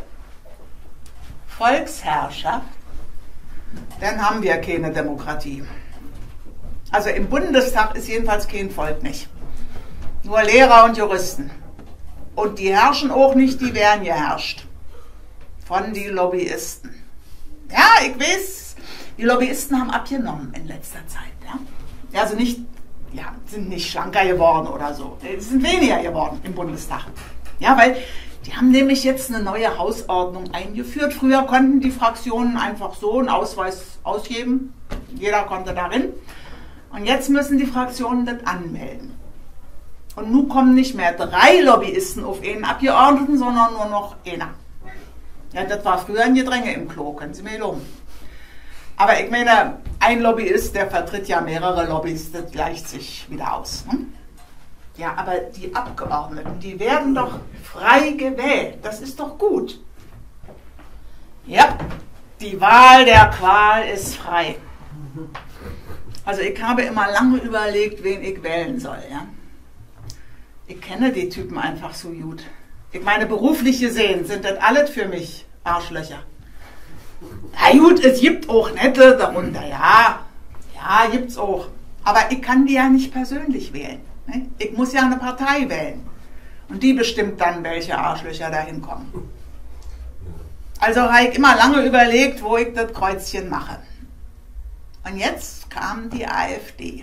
Volksherrschaft, dann haben wir keine Demokratie. Also im Bundestag ist jedenfalls kein Volk nicht. Nur Lehrer und Juristen. Und die herrschen auch nicht, die werden geherrscht. Von den Lobbyisten. Ja, ich weiß, die Lobbyisten haben abgenommen in letzter Zeit. Ja? Also nicht, ja, sind nicht schlanker geworden oder so. Die sind weniger geworden im Bundestag. Ja, weil die haben nämlich jetzt eine neue Hausordnung eingeführt. Früher konnten die Fraktionen einfach so einen Ausweis ausgeben. Jeder konnte darin. Und jetzt müssen die Fraktionen das anmelden. Und nun kommen nicht mehr drei Lobbyisten auf einen Abgeordneten, sondern nur noch einer. Ja, das war früher ein Gedränge im Klo, können Sie mir loben. Aber ich meine, ein Lobbyist, der vertritt ja mehrere Lobbys, das gleicht sich wieder aus. Hm? Ja, aber die Abgeordneten, die werden doch frei gewählt. Das ist doch gut. Ja, die Wahl der Qual ist frei. Also ich habe immer lange überlegt, wen ich wählen soll, ja. Ich kenne die Typen einfach so gut. Ich meine, beruflich gesehen sind das alles für mich Arschlöcher. Na gut, es gibt auch nette darunter, ja. Ja, gibt's auch. Aber ich kann die ja nicht persönlich wählen. Ne? Ich muss ja eine Partei wählen. Und die bestimmt dann, welche Arschlöcher da hinkommen. Also habe ich immer lange überlegt, wo ich das Kreuzchen mache. Und jetzt kam die AfD.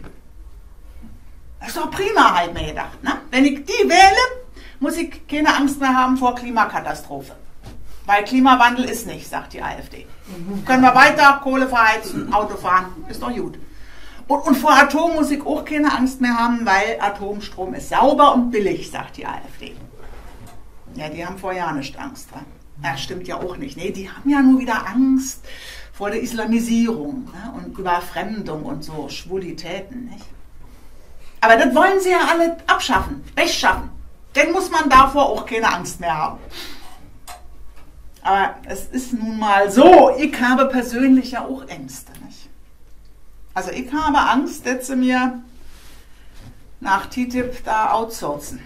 Das ist doch prima, habe ich mir gedacht. Ne? Wenn ich die wähle, muss ich keine Angst mehr haben vor Klimakatastrophe. Weil Klimawandel ist nicht, sagt die AfD. Mhm. Können wir weiter Kohle verheizen, Auto fahren, ist doch gut. Und, und vor Atom muss ich auch keine Angst mehr haben, weil Atomstrom ist sauber und billig, sagt die AfD. Ja, die haben vor ja nicht Angst. Wa? Das stimmt ja auch nicht. Nee, die haben ja nur wieder Angst vor der Islamisierung, ne? Und Überfremdung und so Schwulitäten, nicht? Aber das wollen sie ja alle abschaffen, wegschaffen. Dann muss man davor auch keine Angst mehr haben. Aber es ist nun mal so, ich habe persönlich ja auch Ängste, nicht? Also ich habe Angst, dass sie mir nach T T I P da outsourcen.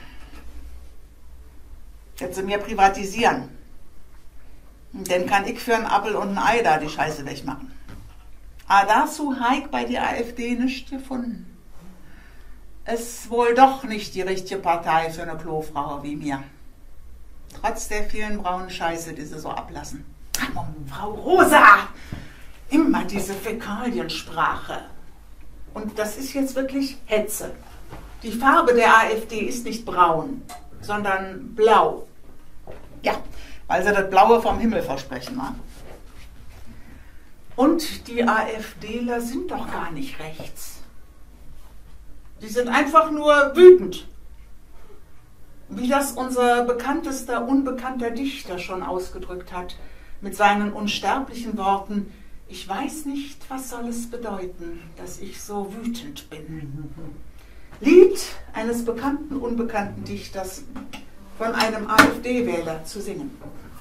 Dass sie mir privatisieren. Und dann kann ich für einen Appel und ein Ei da die Scheiße wegmachen. Aber dazu habe ich bei der AfD nichts gefunden. Ist wohl doch nicht die richtige Partei für eine Klofrau wie mir. Trotz der vielen braunen Scheiße, die sie so ablassen. Oh, Frau Rosa! Immer diese Fäkaliensprache. Und das ist jetzt wirklich Hetze. Die Farbe der AfD ist nicht braun, sondern blau. Ja, weil sie das Blaue vom Himmel versprechen. Ne? Und die AfDler sind doch gar nicht rechts. Die sind einfach nur wütend. Wie das unser bekanntester, unbekannter Dichter schon ausgedrückt hat, mit seinen unsterblichen Worten: Ich weiß nicht, was soll es bedeuten, dass ich so wütend bin. Lied eines bekannten, unbekannten Dichters von einem AfD-Wähler zu singen.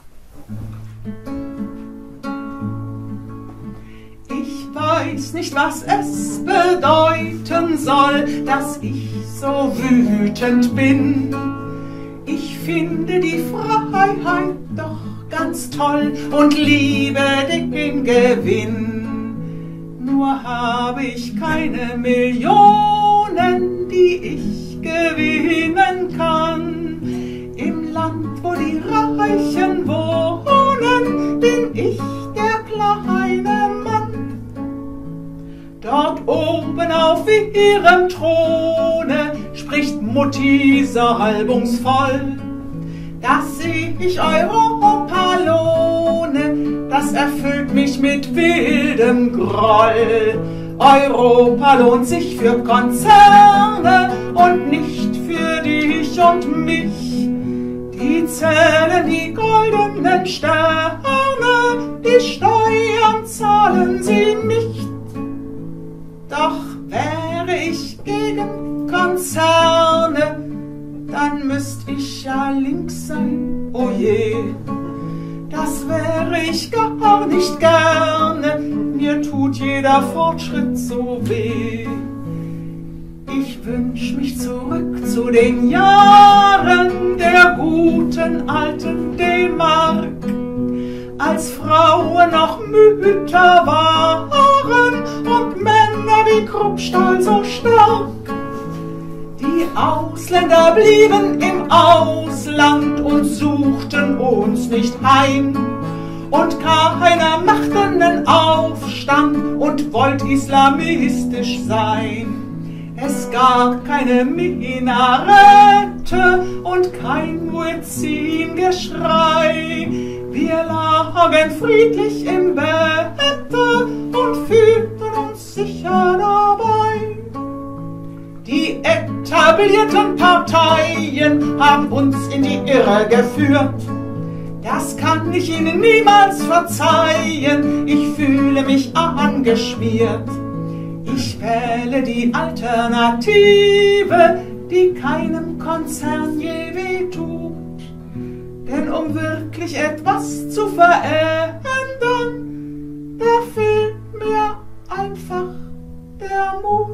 Ich weiß nicht, was es bedeuten soll, dass ich so wütend bin. Ich finde die Freiheit doch ganz toll und liebe den Gewinn. Nur habe ich keine Millionen, die ich gewinnen kann. Im Land, wo die Reichen wohnen, bin ich der kleine Mann. Dort oben auf ihrem Throne spricht Mutti salbungsvoll. Das seh ich Europalone, das erfüllt mich mit wildem Groll. Europa lohnt sich für Konzerne und nicht für dich und mich. Die zählen die goldenen Sterne, die Steuern zahlen sie nicht. Doch wäre ich gegen Konzerne, dann müsst ich ja links sein, oh je. Das wäre ich gar nicht gerne, mir tut jeder Fortschritt so weh. Ich wünsch mich zurück zu den Jahren der guten alten D-Mark, als Frauen noch Mütter waren und Männer wie Kruppstahl so stark. Die Ausländer blieben im Ausland und suchten uns nicht heim. Und keiner machte nen Aufstand und wollte islamistisch sein. Es gab keine Minarette und kein Muezzingeschrei. Wir lagen friedlich im Bette und fühlten uns sicher dabei. Die etablierten Parteien haben uns in die Irre geführt. Das kann ich Ihnen niemals verzeihen. Ich fühle mich angeschmiert. Ich wähle die Alternative, die keinem Konzern je wehtut. Denn um wirklich etwas zu verändern, da fehlt mir einfach der Mut.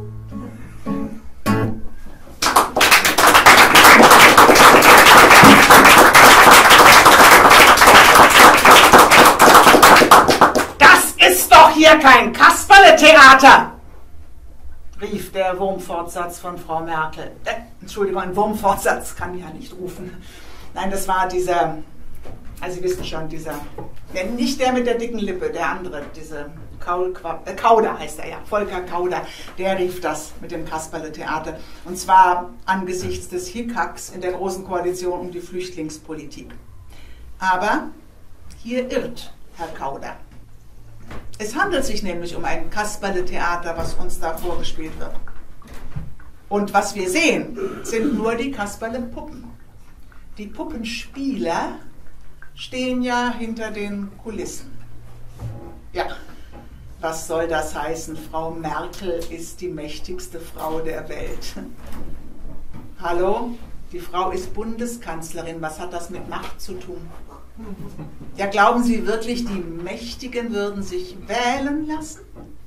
Hier kein Kasperle-Theater, rief der Wurmfortsatz von Frau Merkel. Äh, Entschuldigung, ein Wurmfortsatz kann ja nicht rufen. Nein, das war dieser, also Sie wissen schon, dieser, der, nicht der mit der dicken Lippe, der andere, diese Kaul, äh, Kauder heißt er ja, Volker Kauder, der rief das mit dem Kasperle-Theater. Und zwar angesichts des Hickhacks in der Großen Koalition um die Flüchtlingspolitik. Aber hier irrt Herr Kauder. Es handelt sich nämlich um ein Kasperle-Theater, was uns da vorgespielt wird. Und was wir sehen, sind nur die Kasperle-Puppen. Die Puppenspieler stehen ja hinter den Kulissen. Ja, was soll das heißen? Frau Merkel ist die mächtigste Frau der Welt. Hallo? Die Frau ist Bundeskanzlerin. Was hat das mit Macht zu tun? Ja, glauben Sie wirklich, die Mächtigen würden sich wählen lassen?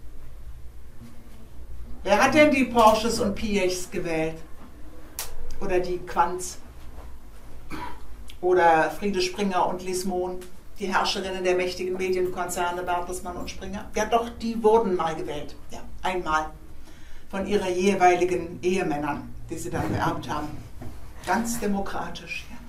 Wer hat denn die Porsches und Piechs gewählt? Oder die Quanz? Oder Friede Springer und Liz Mohn, die Herrscherinnen der mächtigen Medienkonzerne Bertelsmann und Springer? Ja doch, die wurden mal gewählt. Ja, einmal. Von ihrer jeweiligen Ehemännern, die sie dann beerbt haben. Ganz demokratisch. Ja.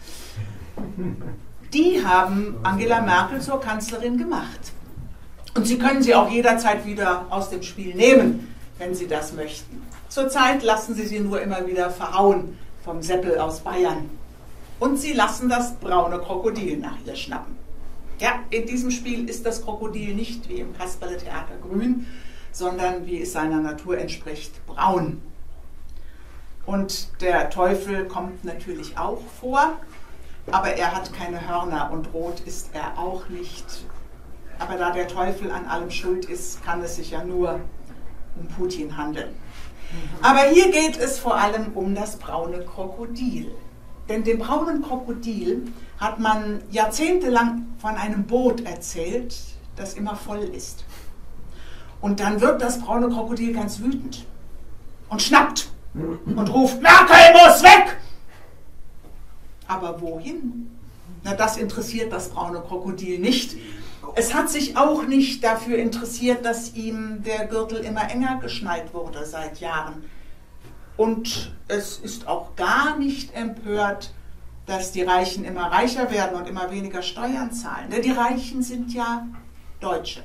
Die haben Angela Merkel zur Kanzlerin gemacht. Und Sie können sie auch jederzeit wieder aus dem Spiel nehmen, wenn Sie das möchten. Zurzeit lassen Sie sie nur immer wieder verhauen vom Seppel aus Bayern. Und Sie lassen das braune Krokodil nach ihr schnappen. Ja, in diesem Spiel ist das Krokodil nicht wie im Kasperle-Theater grün, sondern wie es seiner Natur entspricht, braun. Und der Teufel kommt natürlich auch vor. Aber er hat keine Hörner und rot ist er auch nicht. Aber da der Teufel an allem schuld ist, kann es sich ja nur um Putin handeln. Aber hier geht es vor allem um das braune Krokodil. Denn dem braunen Krokodil hat man jahrzehntelang von einem Boot erzählt, das immer voll ist. Und dann wird das braune Krokodil ganz wütend und schnappt und ruft, Merkel muss weg! Aber wohin? Na, das interessiert das braune Krokodil nicht. Es hat sich auch nicht dafür interessiert, dass ihm der Gürtel immer enger geschnallt wurde seit Jahren. Und es ist auch gar nicht empört, dass die Reichen immer reicher werden und immer weniger Steuern zahlen. Denn die Reichen sind ja Deutsche.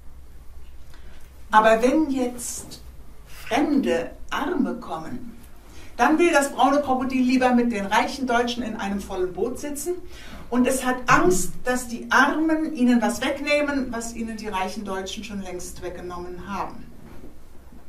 Aber wenn jetzt fremde Arme kommen, dann will das braune Krokodil lieber mit den reichen Deutschen in einem vollen Boot sitzen und es hat Angst, dass die Armen ihnen was wegnehmen, was ihnen die reichen Deutschen schon längst weggenommen haben.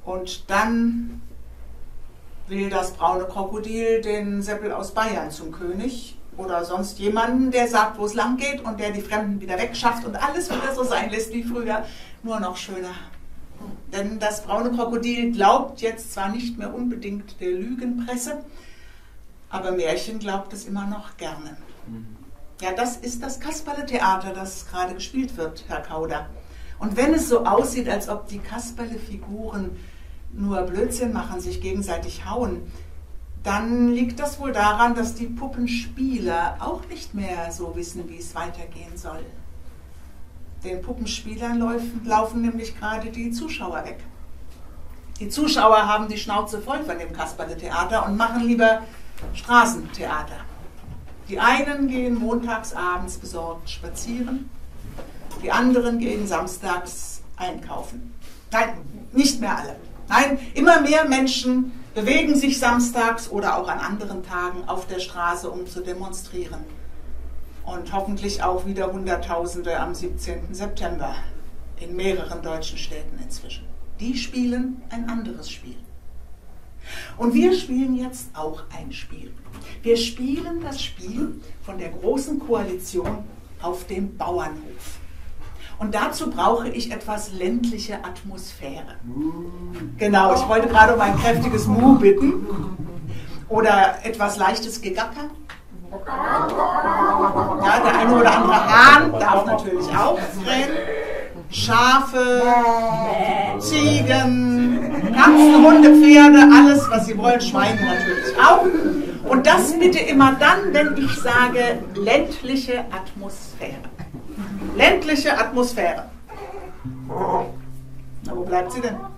Und dann will das braune Krokodil den Seppel aus Bayern zum König oder sonst jemanden, der sagt, wo es lang geht und der die Fremden wieder wegschafft und alles wieder so sein lässt wie früher, nur noch schöner. Denn das braune Krokodil glaubt jetzt zwar nicht mehr unbedingt der Lügenpresse, aber Märchen glaubt es immer noch gerne. Ja, das ist das Kasperle-Theater, das gerade gespielt wird, Herr Kauder. Und wenn es so aussieht, als ob die Kasperle-Figuren nur Blödsinn machen, sich gegenseitig hauen, dann liegt das wohl daran, dass die Puppenspieler auch nicht mehr so wissen, wie es weitergehen soll. Den Puppenspielern laufen, laufen nämlich gerade die Zuschauer weg. Die Zuschauer haben die Schnauze voll von dem Kasperle-Theater und machen lieber Straßentheater. Die einen gehen montags abends besorgt spazieren, die anderen gehen samstags einkaufen. Nein, nicht mehr alle. Nein, immer mehr Menschen bewegen sich samstags oder auch an anderen Tagen auf der Straße, um zu demonstrieren. Und hoffentlich auch wieder Hunderttausende am siebzehnten September in mehreren deutschen Städten inzwischen. Die spielen ein anderes Spiel. Und wir spielen jetzt auch ein Spiel. Wir spielen das Spiel von der Großen Koalition auf dem Bauernhof. Und dazu brauche ich etwas ländliche Atmosphäre. Genau, ich wollte gerade um ein kräftiges Mu bitten. Oder etwas leichtes Gegacker. Ja, der eine oder andere Hahn darf natürlich auch krähen. Schafe, Ziegen, Katzen, Hunde, Pferde, alles, was Sie wollen, Schweine natürlich auch. Und das bitte immer dann, wenn ich sage ländliche Atmosphäre. Ländliche Atmosphäre. Na, wo bleibt sie denn?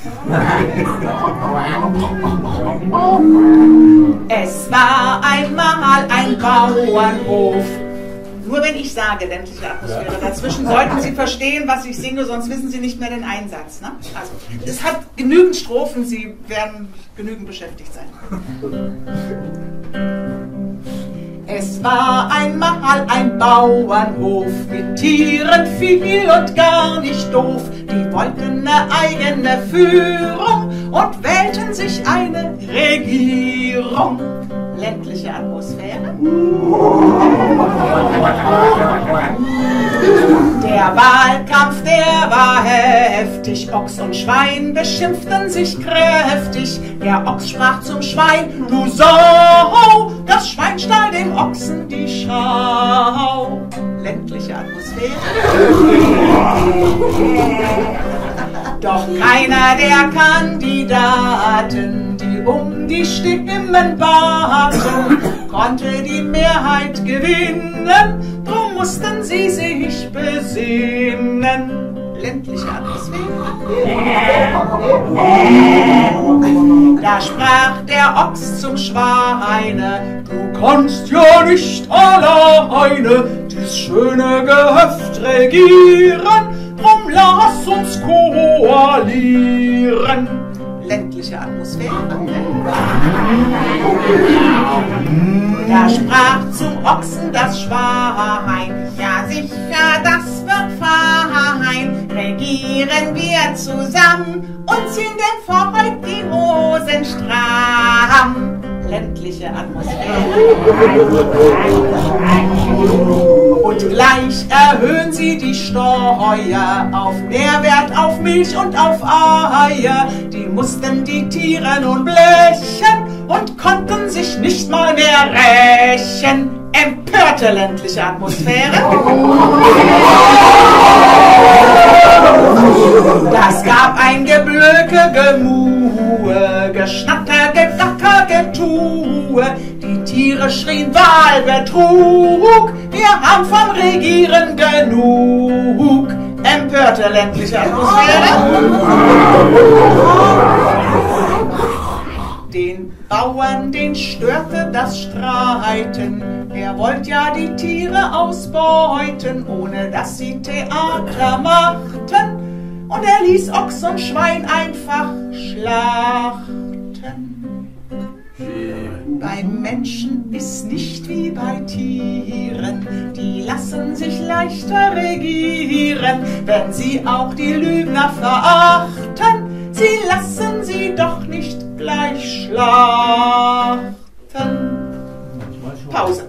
Es war einmal ein Bauernhof. Nur wenn ich sage ländliche Atmosphäre, dazwischen sollten Sie verstehen, was ich singe, sonst wissen Sie nicht mehr den Einsatz. Ne? Also, es hat genügend Strophen, Sie werden genügend beschäftigt sein. Es war einmal ein Bauernhof mit Tieren viel und gar nicht doof. Die wollten eine eigene Führung und wählten sich eine Regierung. Ländliche Atmosphäre. Der Wahlkampf, der war heftig. Ochs und Schwein beschimpften sich kräftig. Der Ochs sprach zum Schwein: Du Sau! Das Schwein stahl dem Ochsen die Schau. Ländliche Atmosphäre. Doch keiner der Kandidaten, die um die Stimmen baten, konnte die Mehrheit gewinnen, drum mussten sie sich besinnen. Ländliche Atmosphäre. Da sprach der Ochs zum Schweine: Du kannst ja nicht alleine dies schöne Gehöft regieren, drum lass uns koalieren. Ländliche Atmosphäre. Da sprach zum Ochsen das Schwein: Ja sicher, das wird fein. Regieren wir zusammen und ziehen dem Volk die Hosen stramm. Ländliche Atmosphäre. Und gleich erhöhen sie die Steuer auf Nährwert, auf Milch und auf Eier. Die mussten die Tiere nun blechen und konnten sich nicht mal mehr rächen. Empörte ländliche Atmosphäre. Das gab ein Geblöke, Gemue, Geschnatter, Gegacker, Getue. Die Tiere schrien Wahlbetrug, wir haben vom Regieren genug. Empörte ländliche Atmosphäre. Den Bauern, den störte das Streiten. Er wollte ja die Tiere ausbeuten, ohne dass sie Theater machten. Und er ließ Ochs und Schwein einfach schlachten. Beim Menschen ist nicht wie bei Tieren, die lassen sich leichter regieren. Wenn sie auch die Lügner verachten, Sie lassen sie doch nicht gleich schlachten. Pause.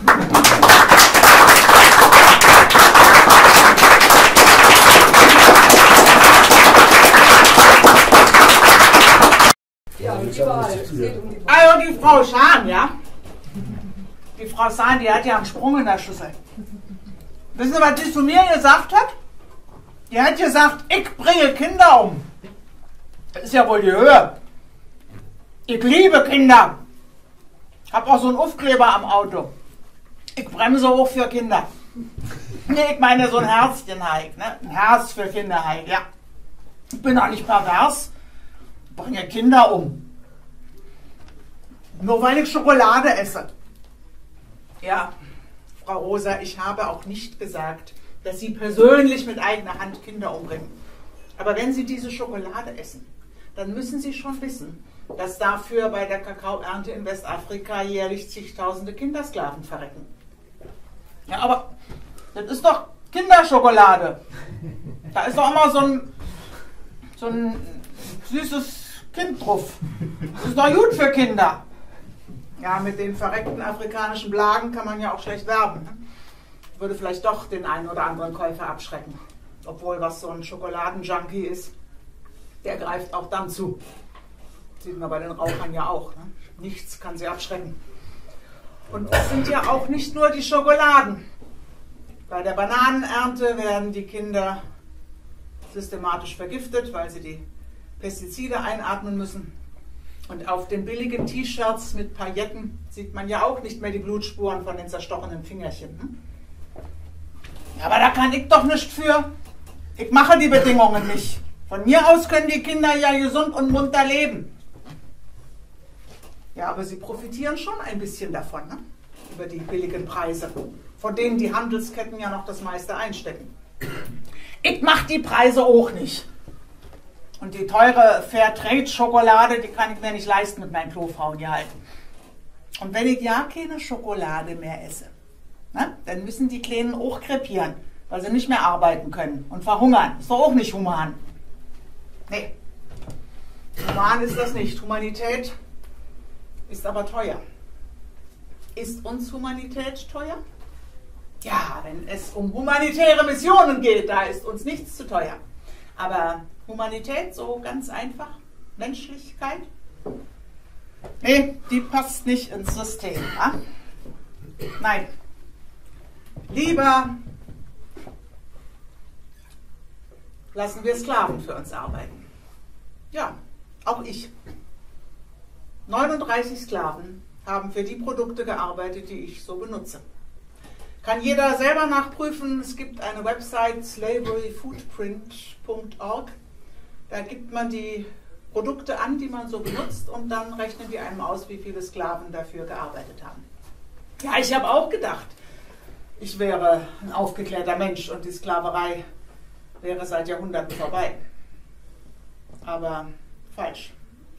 Ja, und überall. Es geht um die Also die Frau Schahn, ja? Die Frau Schahn, die hat ja einen Sprung in der Schüssel. Wissen Sie, was die zu mir gesagt hat? Die hat gesagt, ich bringe Kinder um. Das ist ja wohl die Höhe. Ich liebe Kinder. Hab auch so einen Aufkleber am Auto. Ich bremse auch für Kinder. Nee, ich meine so ein Herzchen-Hike, ne? Ein Herz für Kinder-Hike, ja. Ich bin auch nicht pervers. Ich bringe Kinder um. Nur weil ich Schokolade esse. Ja, Frau Rosa, ich habe auch nicht gesagt, dass Sie persönlich mit eigener Hand Kinder umbringen. Aber wenn Sie diese Schokolade essen, dann müssen Sie schon wissen, dass dafür bei der Kakaoernte in Westafrika jährlich zigtausende Kindersklaven verrecken. Ja, aber das ist doch Kinderschokolade. Da ist doch immer so ein, so ein süßes Kind drauf. Das ist doch gut für Kinder. Ja, mit den verreckten afrikanischen Blagen kann man ja auch schlecht werben. Würde vielleicht doch den einen oder anderen Käufer abschrecken. Obwohl, was so ein Schokoladenjunkie ist, der greift auch dann zu. Sieht man bei den Rauchern ja auch. Ne? Nichts kann sie abschrecken. Und es sind ja auch nicht nur die Schokoladen. Bei der Bananenernte werden die Kinder systematisch vergiftet, weil sie die Pestizide einatmen müssen. Und auf den billigen T-Shirts mit Pailletten sieht man ja auch nicht mehr die Blutspuren von den zerstochenen Fingerchen. Hm? Ja, aber da kann ich doch nicht für. Ich mache die Bedingungen nicht. Von mir aus können die Kinder ja gesund und munter leben. Ja, aber sie profitieren schon ein bisschen davon, ne? Über die billigen Preise, von denen die Handelsketten ja noch das meiste einstecken. Ich mache die Preise auch nicht. Und die teure Fairtrade-Schokolade, die kann ich mir nicht leisten mit meinen Klofrauen gehalten. Und wenn ich ja keine Schokolade mehr esse, ne, dann müssen die Kleinen auch krepieren, weil sie nicht mehr arbeiten können und verhungern. Ist doch auch nicht human. Nee, human ist das nicht. Humanität ist aber teuer. Ist uns Humanität teuer? Ja, wenn es um humanitäre Missionen geht, da ist uns nichts zu teuer. Aber Humanität, so ganz einfach, Menschlichkeit, nee, die passt nicht ins System. Ja? Nein, lieber lassen wir Sklaven für uns arbeiten. Ja, auch ich. neununddreißig Sklaven haben für die Produkte gearbeitet, die ich so benutze. Kann jeder selber nachprüfen. Es gibt eine Website slavery footprint punkt org. Da gibt man die Produkte an, die man so benutzt, und dann rechnen die einem aus, wie viele Sklaven dafür gearbeitet haben. Ja, ich habe auch gedacht, ich wäre ein aufgeklärter Mensch und die Sklaverei wäre seit Jahrhunderten vorbei. Aber falsch.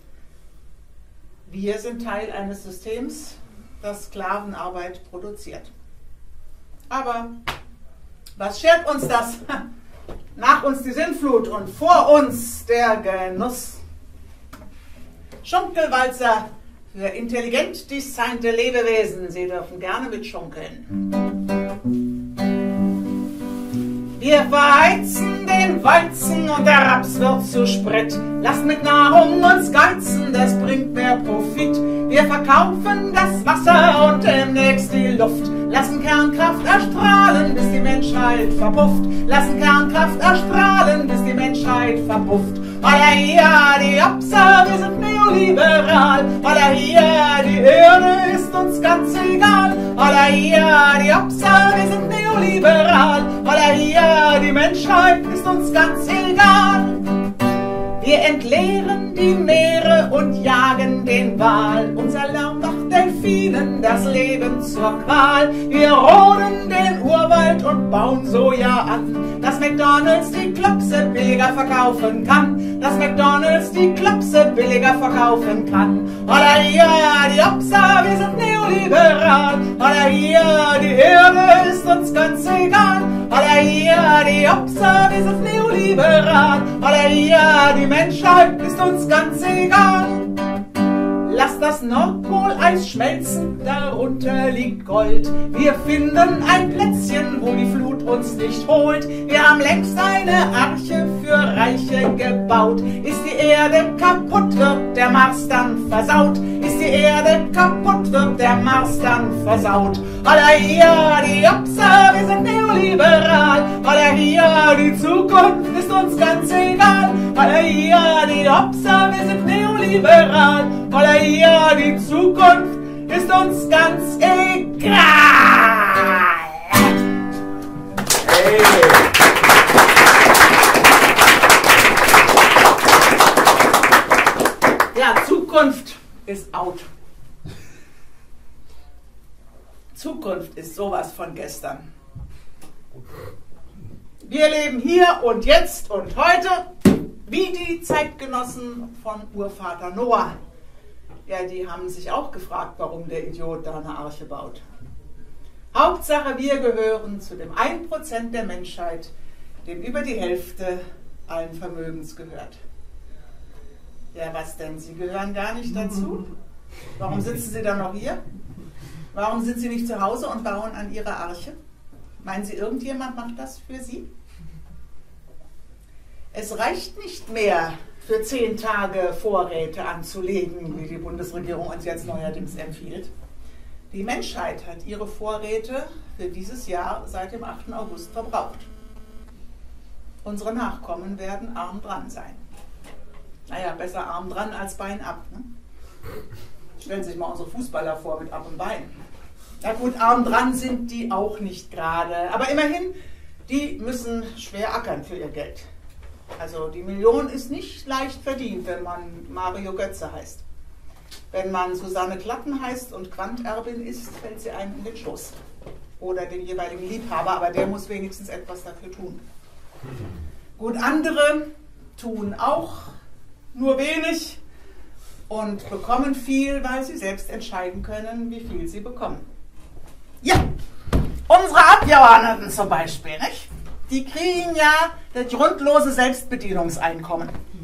Wir sind Teil eines Systems, das Sklavenarbeit produziert. Aber was schert uns das? Nach uns die Sintflut und vor uns der Genuss. Schunkelwalzer für intelligent designte Lebewesen. Sie dürfen gerne mitschunkeln. Wir verheizen den Weizen und der Raps wird zu Sprit. Lasst mit Nahrung uns geizen, das bringt mehr Profit. Wir verkaufen das Wasser und demnächst die Luft. Lassen Kernkraft erstrahlen, bis die Menschheit verpufft. Lassen Kernkraft erstrahlen, bis die Menschheit verpufft. Holla hier, die Hopser, wir sind neoliberal. Holla hier, die Erde ist uns ganz egal. Holla hier, die Hopser, wir sind neoliberal. Holla hier, die Menschheit ist uns ganz egal. Wir entleeren die Meere und jagen den Wal. Unser Lärm macht Delfinen das Leben zur Qual. Wir roden den Urwald und bauen Soja an, dass McDonalds die Klopse billiger verkaufen kann. Dass McDonalds die Klopse billiger verkaufen kann. Holla hier, die Hopsa, wir sind neoliberal. Holla hier, die Erde ist uns ganz egal. Holla hier, die Hopsa, wir sind neoliberal. neoliberal. Halleluja, die Menschheit ist uns ganz egal. Lass das Nordpoleis schmelzen, darunter liegt Gold. Wir finden ein Plätzchen, wo die Flut uns nicht holt. Wir haben längst eine Arche für Reiche gebaut. Ist die Erde kaputt, wird der Mars dann versaut. Ist die Erde kaputt, wird der Mars dann versaut. Halleluja, die Opfer, wir sind neoliberal. Halleluja, die Zukunft ist uns ganz egal. Halleluja, die Opfer, wir sind neoliberal. Halleluja, die Zukunft ist uns ganz egal. Hey. Ja, Zukunft ist out. Zukunft ist sowas von gestern. Wir leben hier und jetzt und heute wie die Zeitgenossen von Urvater Noah. Ja, die haben sich auch gefragt, warum der Idiot da eine Arche baut. Hauptsache, wir gehören zu dem ein Prozent der Menschheit, dem über die Hälfte allen Vermögens gehört. Ja, was denn? Sie gehören gar nicht dazu? Warum sitzen Sie dann noch hier? Warum sind Sie nicht zu Hause und bauen an Ihrer Arche? Meinen Sie, irgendjemand macht das für Sie? Es reicht nicht mehr, für zehn Tage Vorräte anzulegen, wie die Bundesregierung uns jetzt neuerdings empfiehlt. Die Menschheit hat ihre Vorräte für dieses Jahr seit dem achten August verbraucht. Unsere Nachkommen werden arm dran sein. Naja, besser arm dran als Bein ab. Ne? Stellen Sie sich mal unsere Fußballer vor mit Ab und Bein. Na gut, arm dran sind die auch nicht gerade. Aber immerhin, die müssen schwer ackern für ihr Geld. Also die Million ist nicht leicht verdient, wenn man Mario Götze heißt. Wenn man Susanne Klatten heißt und Quanterbin ist, fällt sie einem in den Schoß. Oder den jeweiligen Liebhaber, aber der muss wenigstens etwas dafür tun. Gut, andere tun auch nur wenig und bekommen viel, weil sie selbst entscheiden können, wie viel sie bekommen. Ja, unsere Abgeordneten zum Beispiel, nicht? Die kriegen ja das grundlose Selbstbedienungseinkommen.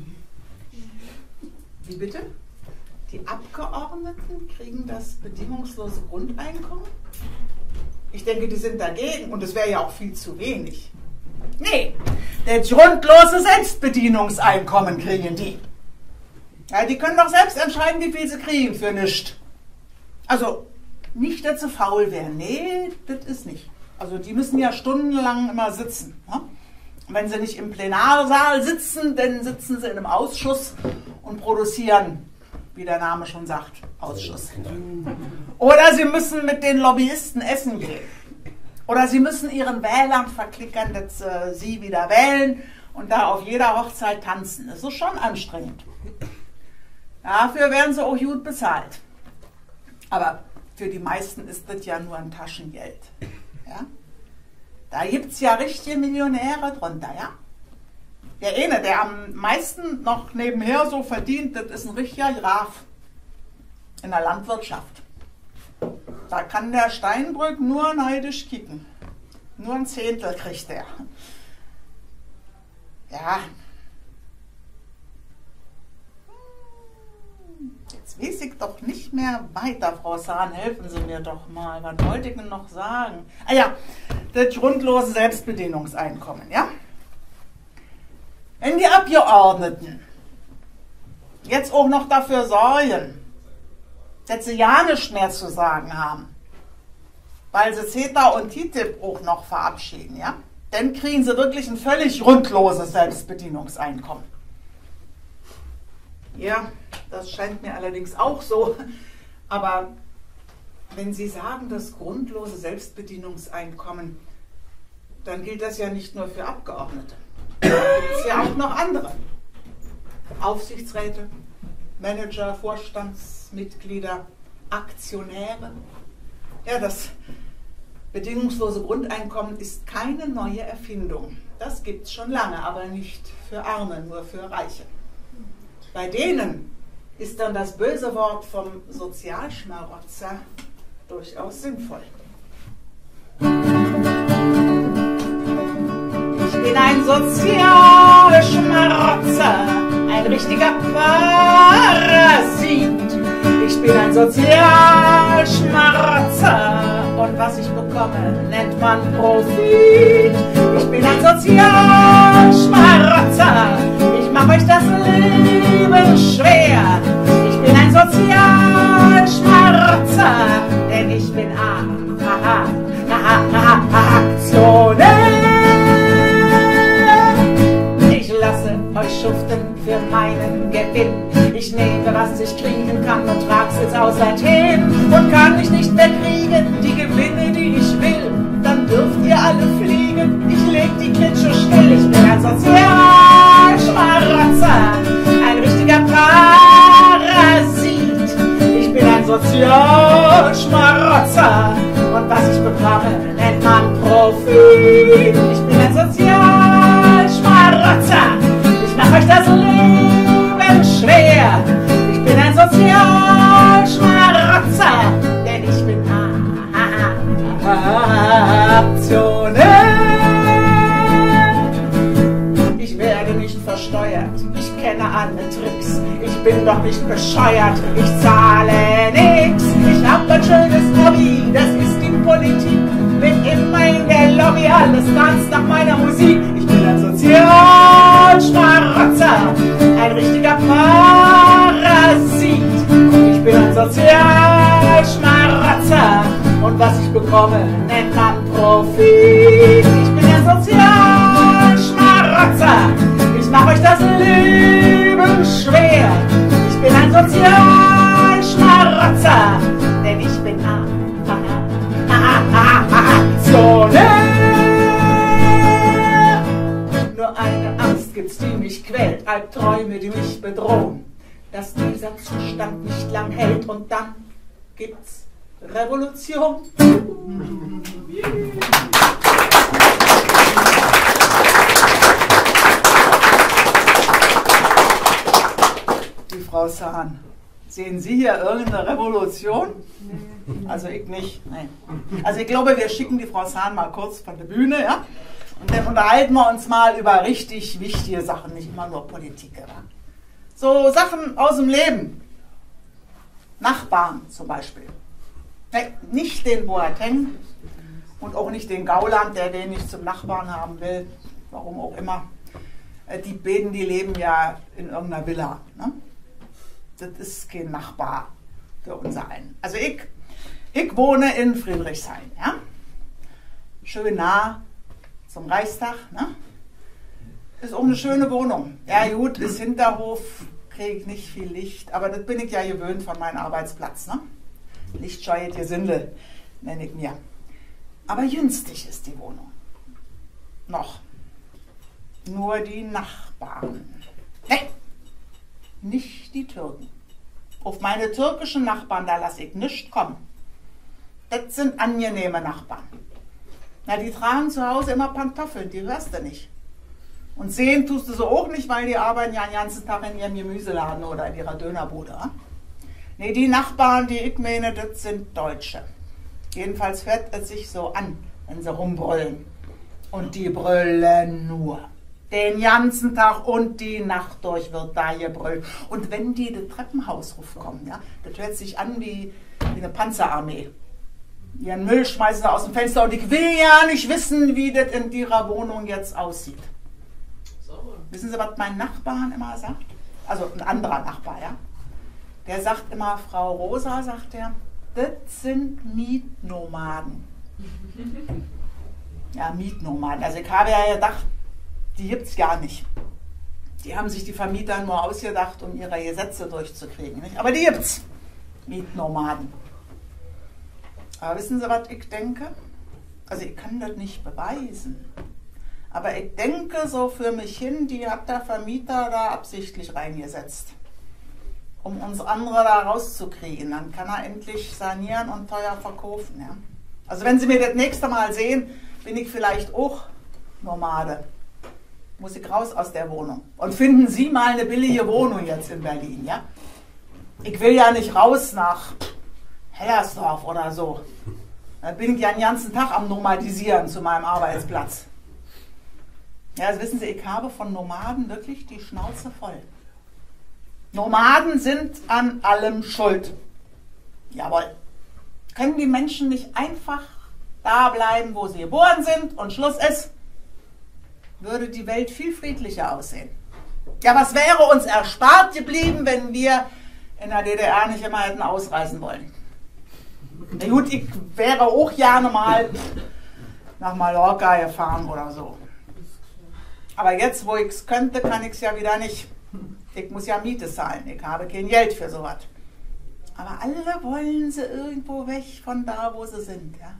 Wie bitte? Die Abgeordneten kriegen das bedingungslose Grundeinkommen? Ich denke, die sind dagegen und es wäre ja auch viel zu wenig. Nee, das grundlose Selbstbedienungseinkommen kriegen die. Ja, die können doch selbst entscheiden, wie viel sie kriegen für nichts. Also, nicht, dass sie faul wären. Nee, das ist nicht. Also die müssen ja stundenlang immer sitzen. Ne? Wenn sie nicht im Plenarsaal sitzen, dann sitzen sie in einem Ausschuss und produzieren, wie der Name schon sagt, Ausschuss. Oder sie müssen mit den Lobbyisten essen gehen. Oder sie müssen ihren Wählern verklickern, dass äh, sie wieder wählen und da auf jeder Hochzeit tanzen. Das ist schon anstrengend. Dafür werden sie auch gut bezahlt. Aber für die meisten ist das ja nur ein Taschengeld. Ja? Da gibt es ja richtige Millionäre drunter, ja? Der eine, der am meisten noch nebenher so verdient, das ist ein richtiger Graf in der Landwirtschaft. Da kann der Steinbrück nur neidisch kicken. Nur ein Zehntel kriegt der. Ja. Jetzt weiß ich doch nicht mehr weiter, Frau Sahn, helfen Sie mir doch mal. Was wollte ich denn noch sagen? Ah ja, das grundlose Selbstbedienungseinkommen, ja? Wenn die Abgeordneten jetzt auch noch dafür sorgen, dass sie ja nichts mehr zu sagen haben, weil sie CETA und T T I P auch noch verabschieden, ja? Dann kriegen sie wirklich ein völlig grundloses Selbstbedienungseinkommen. Ja, das scheint mir allerdings auch so. Aber wenn Sie sagen, das grundlose Selbstbedienungseinkommen, dann gilt das ja nicht nur für Abgeordnete. Da gibt es ja auch noch andere. Aufsichtsräte, Manager, Vorstandsmitglieder, Aktionäre. Ja, das bedingungslose Grundeinkommen ist keine neue Erfindung. Das gibt es schon lange, aber nicht für Arme, nur für Reiche. Bei denen ist dann das böse Wort vom Sozialschmarotzer durchaus sinnvoll. Ich bin ein Sozial Schmarotzer, ein richtiger Parasit. Ich bin ein Sozialschmarotzer und was ich bekomme, nennt man Profit. Ich bin ein Sozialschmarotzer, ich mach euch das Leben schwer. Ich bin ein Sozialschmarotzer, denn ich bin A, A, A, A, A, aktionär. Ich lasse euch schuften für meinen Gewinn. Ich nehme, was ich kriegen kann und trag's jetzt außerdem und kann mich nicht mehr kriegen, die Gewinne, die ich will. Dann dürft ihr alle fliegen, ich leg die Klitsche still. Ich bin ein Sozialschmarotzer, ein richtiger Parasit. Ich bin ein Sozialschmarotzer und was ich bekomme, nennt man Profit. Ich bin ein Sozialschmarotzer, ich mach euch das Leben schwer. Ich bin ein Sozialschmarotzer, denn ich bin Aktionär. Ich werde nicht versteuert, ich kenne alle Tricks. Ich bin doch nicht bescheuert, ich zahle nix. Ich hab ein schönes Hobby, das ist die Politik. Bin immer in der Lobby, alles tanzt nach meiner Musik. Ich bin ein Sozialschmarotzer, ein richtiger Parasit. Ich bin ein Sozialschmarotzer und was ich bekomme, nennt man Profit. Ich bin ein Sozialschmarotzer, ich mach euch das Leben schwer. Ich bin ein Sozialschmarotzer, denn ich bin A, A, A, A, A, Aktionär. Nur eine Angst gibt's, die mich quält, Albträume, die mich bedrohen, dass dieser Zustand nicht lang hält und dann gibt's Revolution. Die Frau Sahn, sehen Sie hier irgendeine Revolution? Also ich nicht. Nein. Also ich glaube, wir schicken die Frau Sahn mal kurz von der Bühne, ja? Und dann unterhalten wir uns mal über richtig wichtige Sachen, nicht immer nur Politik. Ja? So Sachen aus dem Leben. Nachbarn zum Beispiel. Nee, nicht den Boateng und auch nicht den Gauland, der den nicht zum Nachbarn haben will, warum auch immer. Die beiden, die leben ja in irgendeiner Villa. Ne? Das ist kein Nachbar für unser einen. Also ich, ich wohne in Friedrichshain. Ja? Schön nah zum Reichstag. Ne? Ist auch eine schöne Wohnung. Ja gut, ist Hinterhof, kriege ich nicht viel Licht, aber das bin ich ja gewöhnt von meinem Arbeitsplatz. Ne? Lichtscheue Gesindel, nenne ich mir. Aber günstig ist die Wohnung. Noch. Nur die Nachbarn. Nee, nicht die Türken. Auf meine türkischen Nachbarn, da lasse ich nichts kommen. Das sind angenehme Nachbarn. Na, die tragen zu Hause immer Pantoffeln, die hörst du nicht. Und sehen tust du so auch nicht, weil die arbeiten ja den ganzen Tag in ihrem Gemüseladen oder in ihrer Dönerbude. Ne, die Nachbarn, die ich meine, das sind Deutsche. Jedenfalls hört es sich so an, wenn sie rumbrüllen. Und die brüllen nur. Den ganzen Tag und die Nacht durch wird da gebrüllt. Und wenn die das Treppenhaus raufkommen, ja, das hört sich an wie, wie eine Panzerarmee. Ihren Müll schmeißen sie aus dem Fenster und ich will ja nicht wissen, wie das in ihrer Wohnung jetzt aussieht. Wissen Sie, was mein Nachbar immer sagt? Also ein anderer Nachbar, ja? Der sagt immer, Frau Rosa, sagt er, das sind Mietnomaden. Ja, Mietnomaden. Also ich habe ja gedacht, die gibt es gar nicht. Die haben sich die Vermieter nur ausgedacht, um ihre Gesetze durchzukriegen. Nicht? Aber die gibt's. Mietnomaden. Aber wissen Sie, was ich denke? Also ich kann das nicht beweisen. Aber ich denke so für mich hin, die hat der Vermieter da absichtlich reingesetzt, um uns andere da rauszukriegen. Dann kann er endlich sanieren und teuer verkaufen. Ja? Also wenn Sie mir das nächste Mal sehen, bin ich vielleicht auch Nomade. Muss ich raus aus der Wohnung. Und finden Sie mal eine billige Wohnung jetzt in Berlin. Ja? Ich will ja nicht raus nach Hellersdorf oder so. Da bin ich ja den ganzen Tag am Nomadisieren zu meinem Arbeitsplatz. Ja, also wissen Sie, ich habe von Nomaden wirklich die Schnauze voll. Nomaden sind an allem schuld. Jawohl. Können die Menschen nicht einfach da bleiben, wo sie geboren sind und Schluss ist, würde die Welt viel friedlicher aussehen. Ja, was wäre uns erspart geblieben, wenn wir in der D D R nicht immer hätten ausreisen wollen? Na gut, ich wäre auch gerne mal nach Mallorca gefahren oder so. Aber jetzt, wo ich es könnte, kann ich es ja wieder nicht. Ich muss ja Miete zahlen, ich habe kein Geld für sowas. Aber alle wollen sie irgendwo weg von da, wo sie sind. Ja?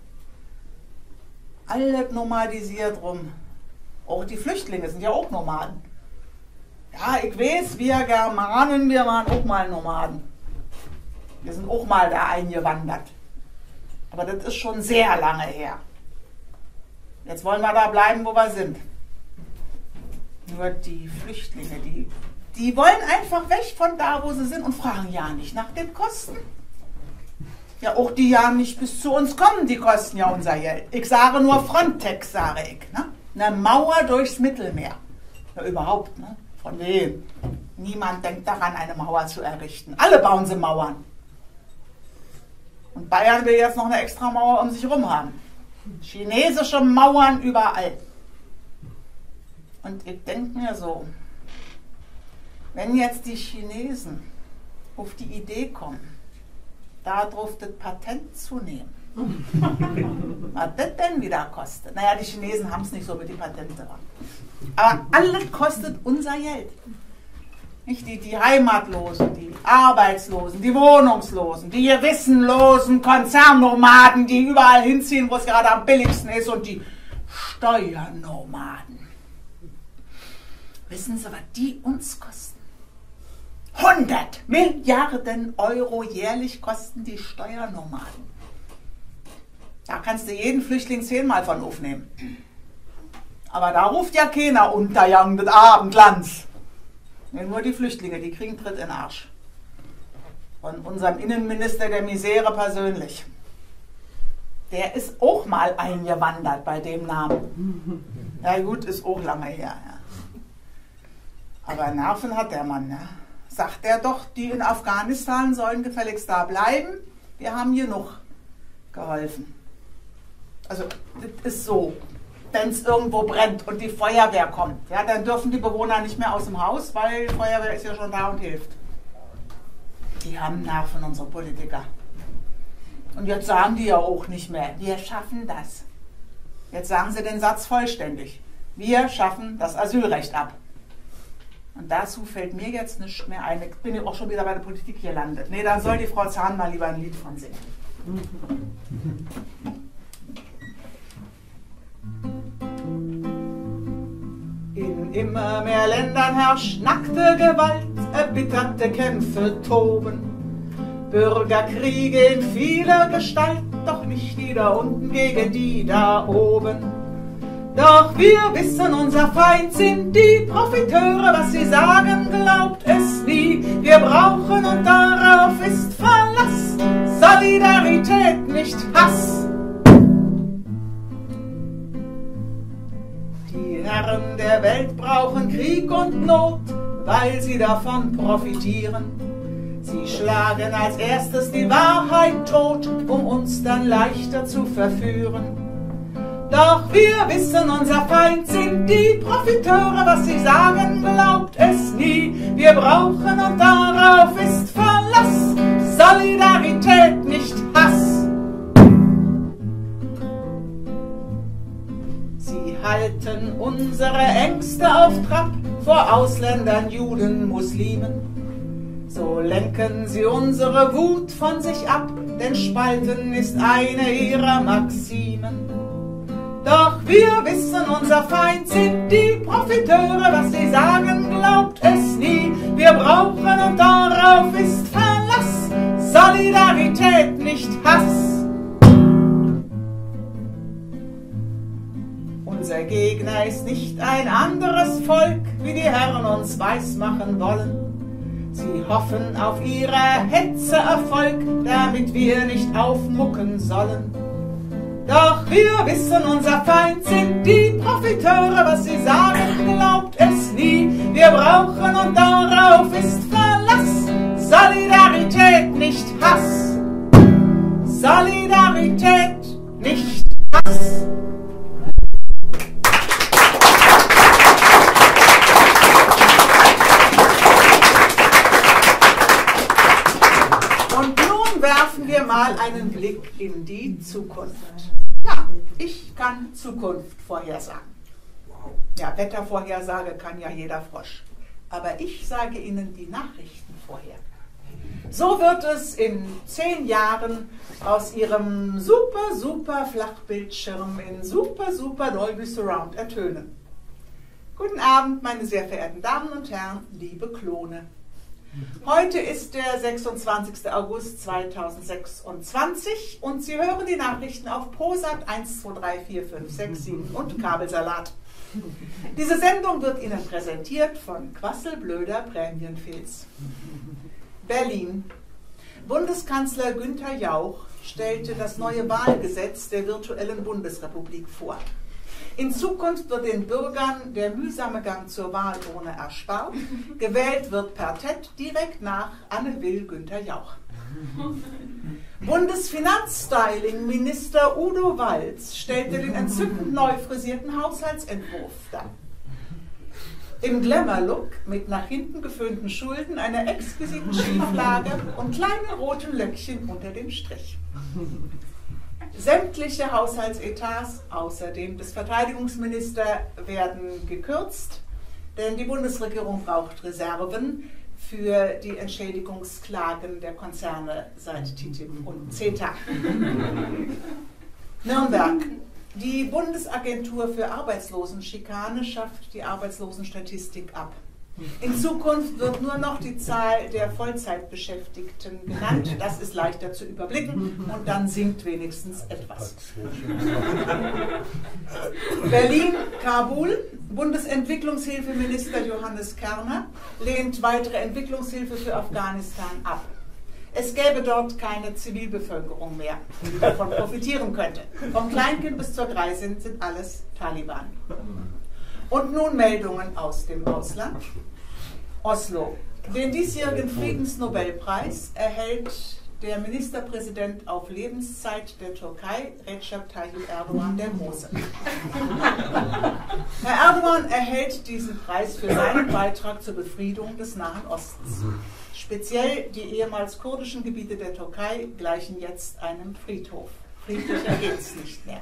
Alle nomadisiert rum. Auch die Flüchtlinge sind ja auch Nomaden. Ja, ich weiß, wir Germanen, wir waren auch mal Nomaden. Wir sind auch mal da eingewandert. Aber das ist schon sehr lange her. Jetzt wollen wir da bleiben, wo wir sind. Nur die Flüchtlinge, die, die wollen einfach weg von da, wo sie sind und fragen ja nicht nach den Kosten. Ja, auch die ja nicht bis zu uns kommen, die kosten ja unser Geld. Ich sage nur Frontex, sage ich. Ne? Eine Mauer durchs Mittelmeer. Ja, überhaupt, ne? Von wem? Niemand denkt daran, eine Mauer zu errichten. Alle bauen sie Mauern. Und Bayern will jetzt noch eine extra Mauer um sich herum haben. Chinesische Mauern überall. Und ich denke mir so, wenn jetzt die Chinesen auf die Idee kommen, darauf das Patent zu nehmen, was das denn wieder kostet? Naja, die Chinesen haben es nicht so mit den Patenten. Aber alles kostet unser Geld. Nicht die, die Heimatlosen, die Arbeitslosen, die Wohnungslosen, die gewissenlosen Konzernnomaden, die überall hinziehen, wo es gerade am billigsten ist, und die Steuernomaden. Wissen Sie, was die uns kosten? hundert Milliarden Euro jährlich kosten die Steuernomaden. Da kannst du jeden Flüchtling zehnmal von aufnehmen. Aber da ruft ja keiner Untergang des Abendlands. Nur die Flüchtlinge, die kriegen Tritt in den Arsch. Von unserem Innenminister der Misere persönlich. Der ist auch mal eingewandert bei dem Namen. Ja gut, ist auch lange her. Ja. Aber Nerven hat der Mann. Ja. Sagt er doch, die in Afghanistan sollen gefälligst da bleiben. Wir haben genug geholfen. Also das ist so. Wenn es irgendwo brennt und die Feuerwehr kommt, ja, dann dürfen die Bewohner nicht mehr aus dem Haus, weil die Feuerwehr ist ja schon da und hilft. Die haben Nerven, unsere Politiker. Und jetzt sagen die ja auch nicht mehr, wir schaffen das. Jetzt sagen sie den Satz vollständig. Wir schaffen das Asylrecht ab. Und dazu fällt mir jetzt nicht mehr ein. Ich bin ja auch schon wieder bei der Politik hier gelandet. Nee, dann soll die Frau Zahn mal lieber ein Lied von singen. In immer mehr Ländern herrscht nackte Gewalt, erbitterte Kämpfe toben. Bürgerkriege in vieler Gestalt, doch nicht die da unten gegen die da oben. Doch wir wissen, unser Feind sind die Profiteure, was sie sagen, glaubt es nie. Wir brauchen und darauf ist Verlass, Solidarität, nicht Hass. Die Herren der Welt brauchen Krieg und Not, weil sie davon profitieren. Sie schlagen als erstes die Wahrheit tot, um uns dann leichter zu verführen. Doch wir wissen, unser Feind sind die Profiteure, was sie sagen, glaubt es nie. Wir brauchen und darauf ist Verlass, Solidarität, nicht Hass. Sie halten unsere Ängste auf Trab vor Ausländern, Juden, Muslimen. So lenken sie unsere Wut von sich ab, denn Spalten ist eine ihrer Maximen. Doch wir wissen, unser Feind sind die Profiteure, was sie sagen, glaubt es nie. Wir brauchen und darauf ist Verlass, Solidarität, nicht Hass. Unser Gegner ist nicht ein anderes Volk, wie die Herren uns weismachen wollen. Sie hoffen auf ihre Hetze Erfolg, damit wir nicht aufmucken sollen. Doch wir wissen, unser Feind sind die Profiteure, was sie sagen, brauchen und darauf ist Verlass. Solidarität, nicht Hass. Solidarität, nicht Hass. Und nun werfen wir mal einen Blick in die Zukunft. Ja, ich kann Zukunft vorhersagen. Ja, Wettervorhersage kann ja jeder Frosch. Aber ich sage Ihnen die Nachrichten vorher. So wird es in zehn Jahren aus Ihrem super, super Flachbildschirm in super, super Dolby Surround ertönen. Guten Abend, meine sehr verehrten Damen und Herren, liebe Klone. Heute ist der sechsundzwanzigste August zweitausendsechsundzwanzig und Sie hören die Nachrichten auf ProSat eins, zwei, drei, vier, fünf, sechs, sieben und Kabelsalat. Diese Sendung wird Ihnen präsentiert von Quasselblöder Prämienfilz. Berlin. Bundeskanzler Günther Jauch stellte das neue Wahlgesetz der virtuellen Bundesrepublik vor. In Zukunft wird den Bürgern der mühsame Gang zur Wahlurne erspart. Gewählt wird per T E D direkt nach Anne Will Günther Jauch. Bundesfinanzstyling-Minister Udo Walz stellte den entzückend neu frisierten Haushaltsentwurf dar. Im Glamour-Look mit nach hinten geföhnten Schulden, einer exquisiten Schieflage und kleinen roten Löckchen unter dem Strich. Sämtliche Haushaltsetats, außer dem des Verteidigungsministers, werden gekürzt, denn die Bundesregierung braucht Reserven für die Entschädigungsklagen der Konzerne seit T T I P und CETA. Nürnberg. Die Bundesagentur für Arbeitslosenschikane schafft die Arbeitslosenstatistik ab. In Zukunft wird nur noch die Zahl der Vollzeitbeschäftigten genannt. Das ist leichter zu überblicken und dann sinkt wenigstens etwas. Berlin, Kabul. Bundesentwicklungshilfeminister Johannes Kerner lehnt weitere Entwicklungshilfe für Afghanistan ab. Es gäbe dort keine Zivilbevölkerung mehr, die davon profitieren könnte. Vom Kleinkind bis zur Greisin sind alles Taliban. Und nun Meldungen aus dem Ausland. Oslo. Den diesjährigen Friedensnobelpreis erhält der Ministerpräsident auf Lebenszeit der Türkei, Recep Tayyip Erdogan, der Große. Herr Erdogan erhält diesen Preis für seinen Beitrag zur Befriedung des Nahen Ostens. Speziell die ehemals kurdischen Gebiete der Türkei gleichen jetzt einem Friedhof. Friedlicher geht es nicht mehr.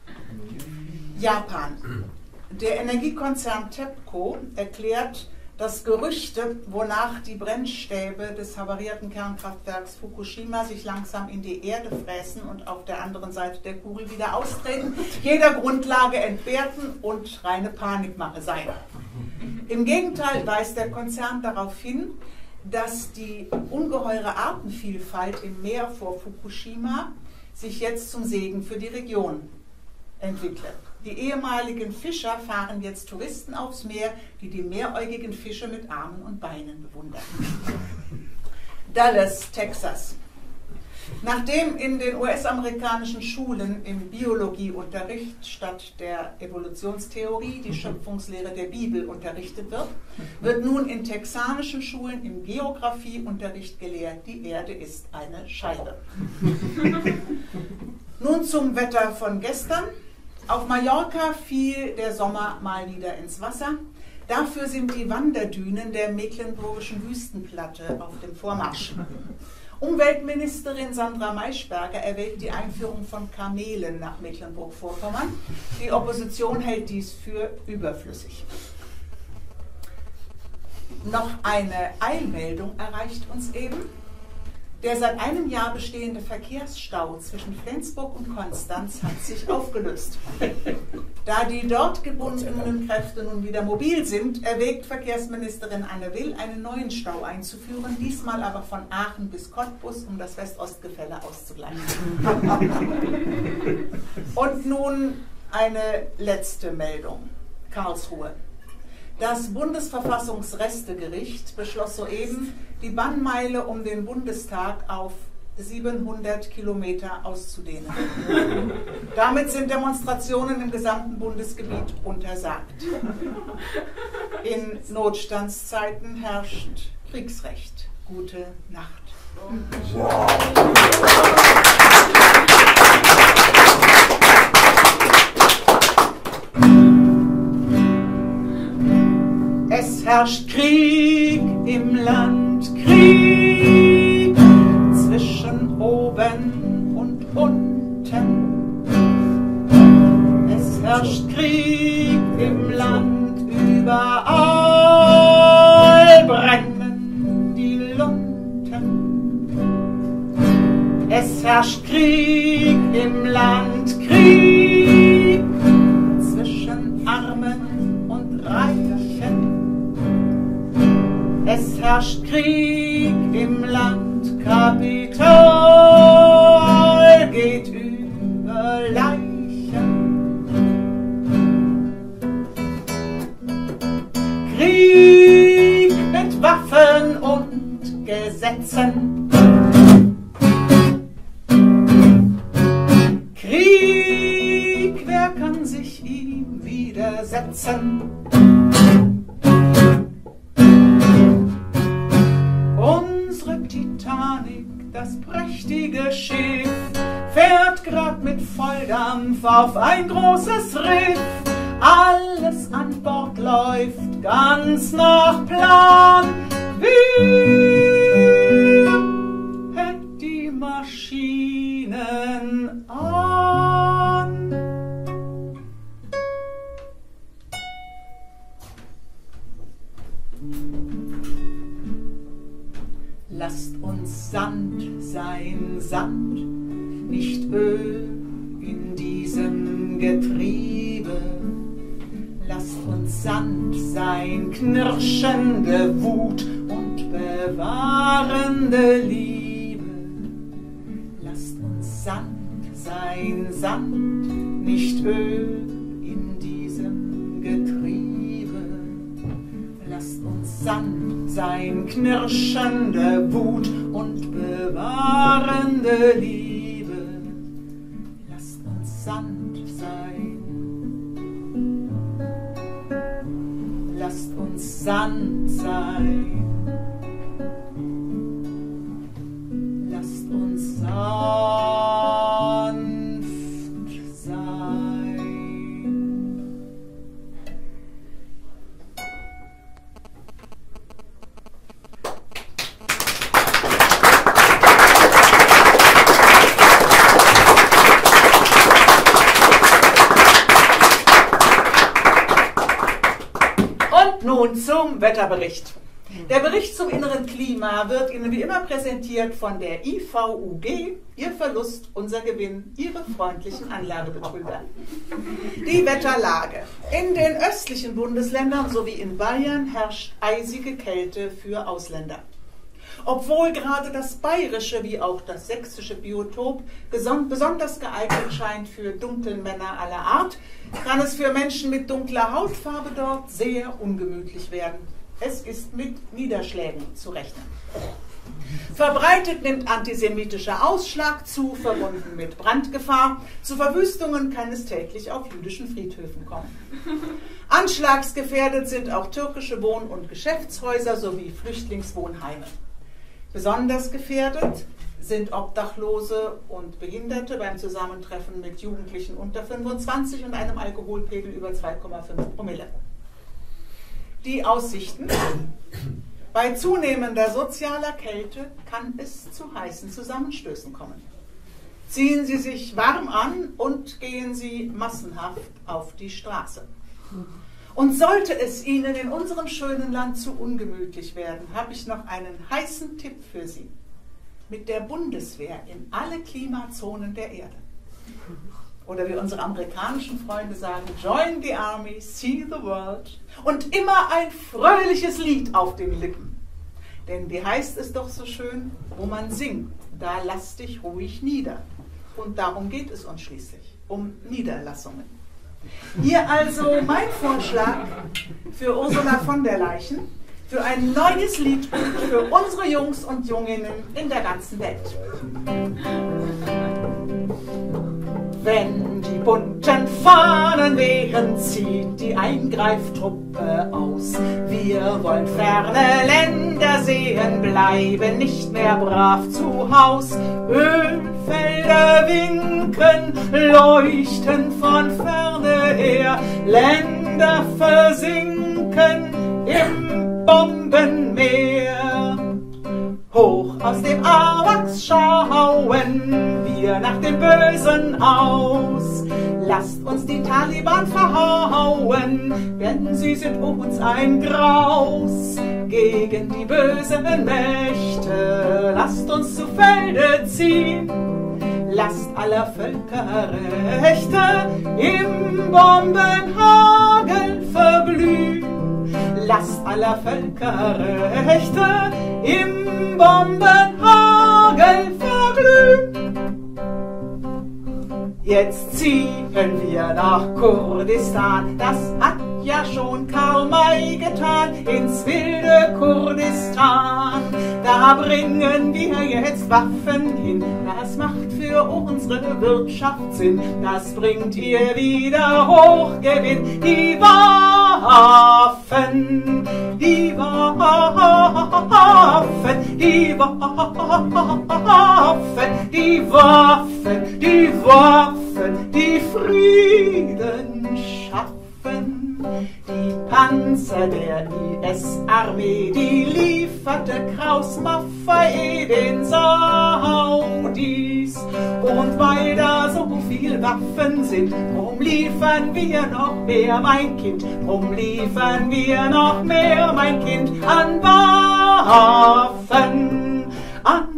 Japan. Der Energiekonzern TEPCO erklärt, dass Gerüchte, wonach die Brennstäbe des havarierten Kernkraftwerks Fukushima sich langsam in die Erde fräsen und auf der anderen Seite der Kugel wieder austreten, jeder Grundlage entbehrten und reine Panikmache seien. Im Gegenteil weist der Konzern darauf hin, dass die ungeheure Artenvielfalt im Meer vor Fukushima sich jetzt zum Segen für die Region entwickelt. Die ehemaligen Fischer fahren jetzt Touristen aufs Meer, die die meeräugigen Fische mit Armen und Beinen bewundern. Dallas, Texas. Nachdem in den U S-amerikanischen Schulen im Biologieunterricht statt der Evolutionstheorie die Schöpfungslehre der Bibel unterrichtet wird, wird nun in texanischen Schulen im Geografieunterricht gelehrt, die Erde ist eine Scheibe. Nun zum Wetter von gestern. Auf Mallorca fiel der Sommer mal wieder ins Wasser. Dafür sind die Wanderdünen der mecklenburgischen Wüstenplatte auf dem Vormarsch. Umweltministerin Sandra Maischberger erwägt die Einführung von Kamelen nach Mecklenburg-Vorpommern. Die Opposition hält dies für überflüssig. Noch eine Eilmeldung erreicht uns eben. Der seit einem Jahr bestehende Verkehrsstau zwischen Flensburg und Konstanz hat sich aufgelöst. Da die dort gebundenen Kräfte nun wieder mobil sind, erwägt Verkehrsministerin Anne Will, einen neuen Stau einzuführen, diesmal aber von Aachen bis Cottbus, um das West-Ost-Gefälle auszugleichen. Und nun eine letzte Meldung. Karlsruhe. Das Bundesverfassungsrestegericht beschloss soeben, die Bannmeile um den Bundestag auf siebenhundert Kilometer auszudehnen. Damit sind Demonstrationen im gesamten Bundesgebiet untersagt. In Notstandszeiten herrscht Kriegsrecht. Gute Nacht. Wow. Es herrscht Krieg im Land, Krieg zwischen oben und unten. Es herrscht Krieg im Land, überall brennen die Lunten. Es herrscht Krieg im Land, Krieg zwischen Armen und Reichen. Es herrscht Krieg im Land, Kapital geht über Leichen. Krieg mit Waffen und Gesetzen. Krieg, wer kann sich ihm widersetzen? Das prächtige Schiff fährt grad mit Volldampf auf ein großes Riff. Alles an Bord läuft ganz nach Plan. Wir hält die Maschinen an. Lasst uns Sand sein, Sand, nicht Öl in diesem Getriebe. Lasst uns Sand sein, knirschende Wut und bewahrende Liebe. Lasst uns Sand sein, Sand, nicht Öl in diesem Getriebe. Lasst uns Sand sein, knirschende Wut und bewahrende Liebe. Lasst uns Sand sein. Lasst uns Sand sein. Lasst uns sanft sein. Nun zum Wetterbericht. Der Bericht zum inneren Klima wird Ihnen wie immer präsentiert von der I V U G, Ihr Verlust, unser Gewinn, Ihre freundlichen Anlagebetrüger. Die Wetterlage. In den östlichen Bundesländern sowie in Bayern herrscht eisige Kälte für Ausländer. Obwohl gerade das bayerische wie auch das sächsische Biotop besonders geeignet scheint für Dunkelmänner aller Art, kann es für Menschen mit dunkler Hautfarbe dort sehr ungemütlich werden. Es ist mit Niederschlägen zu rechnen. Verbreitet nimmt antisemitischer Ausschlag zu, verbunden mit Brandgefahr. Zu Verwüstungen kann es täglich auf jüdischen Friedhöfen kommen. Anschlagsgefährdet sind auch türkische Wohn- und Geschäftshäuser sowie Flüchtlingswohnheime. Besonders gefährdet sind Obdachlose und Behinderte beim Zusammentreffen mit Jugendlichen unter fünfundzwanzig und einem Alkoholpegel über zwei Komma fünf Promille. Die Aussichten. Bei zunehmender sozialer Kälte kann es zu heißen Zusammenstößen kommen. Ziehen Sie sich warm an und gehen Sie massenhaft auf die Straße. Und sollte es Ihnen in unserem schönen Land zu ungemütlich werden, habe ich noch einen heißen Tipp für Sie. Mit der Bundeswehr in alle Klimazonen der Erde. Oder wie unsere amerikanischen Freunde sagen, join the army, see the world. Und immer ein fröhliches Lied auf den Lippen. Denn wie heißt es doch so schön, wo man singt, da lass dich ruhig nieder. Und darum geht es uns schließlich, um Niederlassungen. Hier also mein Vorschlag für Ursula von der Leyen. für ein neues Lied für unsere Jungs und Junginnen in der ganzen Welt. Wenn die bunten Fahnen wehen, zieht die Eingreiftruppe aus. Wir wollen ferne Länder sehen, bleiben nicht mehr brav zu Haus. Ölfelder winken, leuchten von ferne her, Länder versinken im Bombenmeer. Hoch aus dem Awachs schauen wir nach dem Bösen aus. Lasst uns die Taliban verhauen, denn sie sind uns ein Graus. Gegen die bösen Mächte lasst uns zu Felde ziehen. Lasst aller Völkerrechte im Bombenhagel verglühen. Lasst aller Völkerrechte im Bombenhagel verglühen. Jetzt ziehen wir nach Kurdistan, das hat ja schon Karl May getan, ins wilde Kurdistan. Da bringen wir jetzt Waffen hin, das macht für unsere Wirtschaft Sinn, das bringt ihr wieder Hochgewinn. Die Waffen, die Waffen, die Waffen, die Waffen, die Waffen, die Frieden schaffen. Die Panzer der I S-Armee, die lieferte Kraus Maffei den Saudis. Und weil da so viel Waffen sind, drum liefern wir noch mehr, mein Kind, drum liefern wir noch mehr, mein Kind, an Waffen, an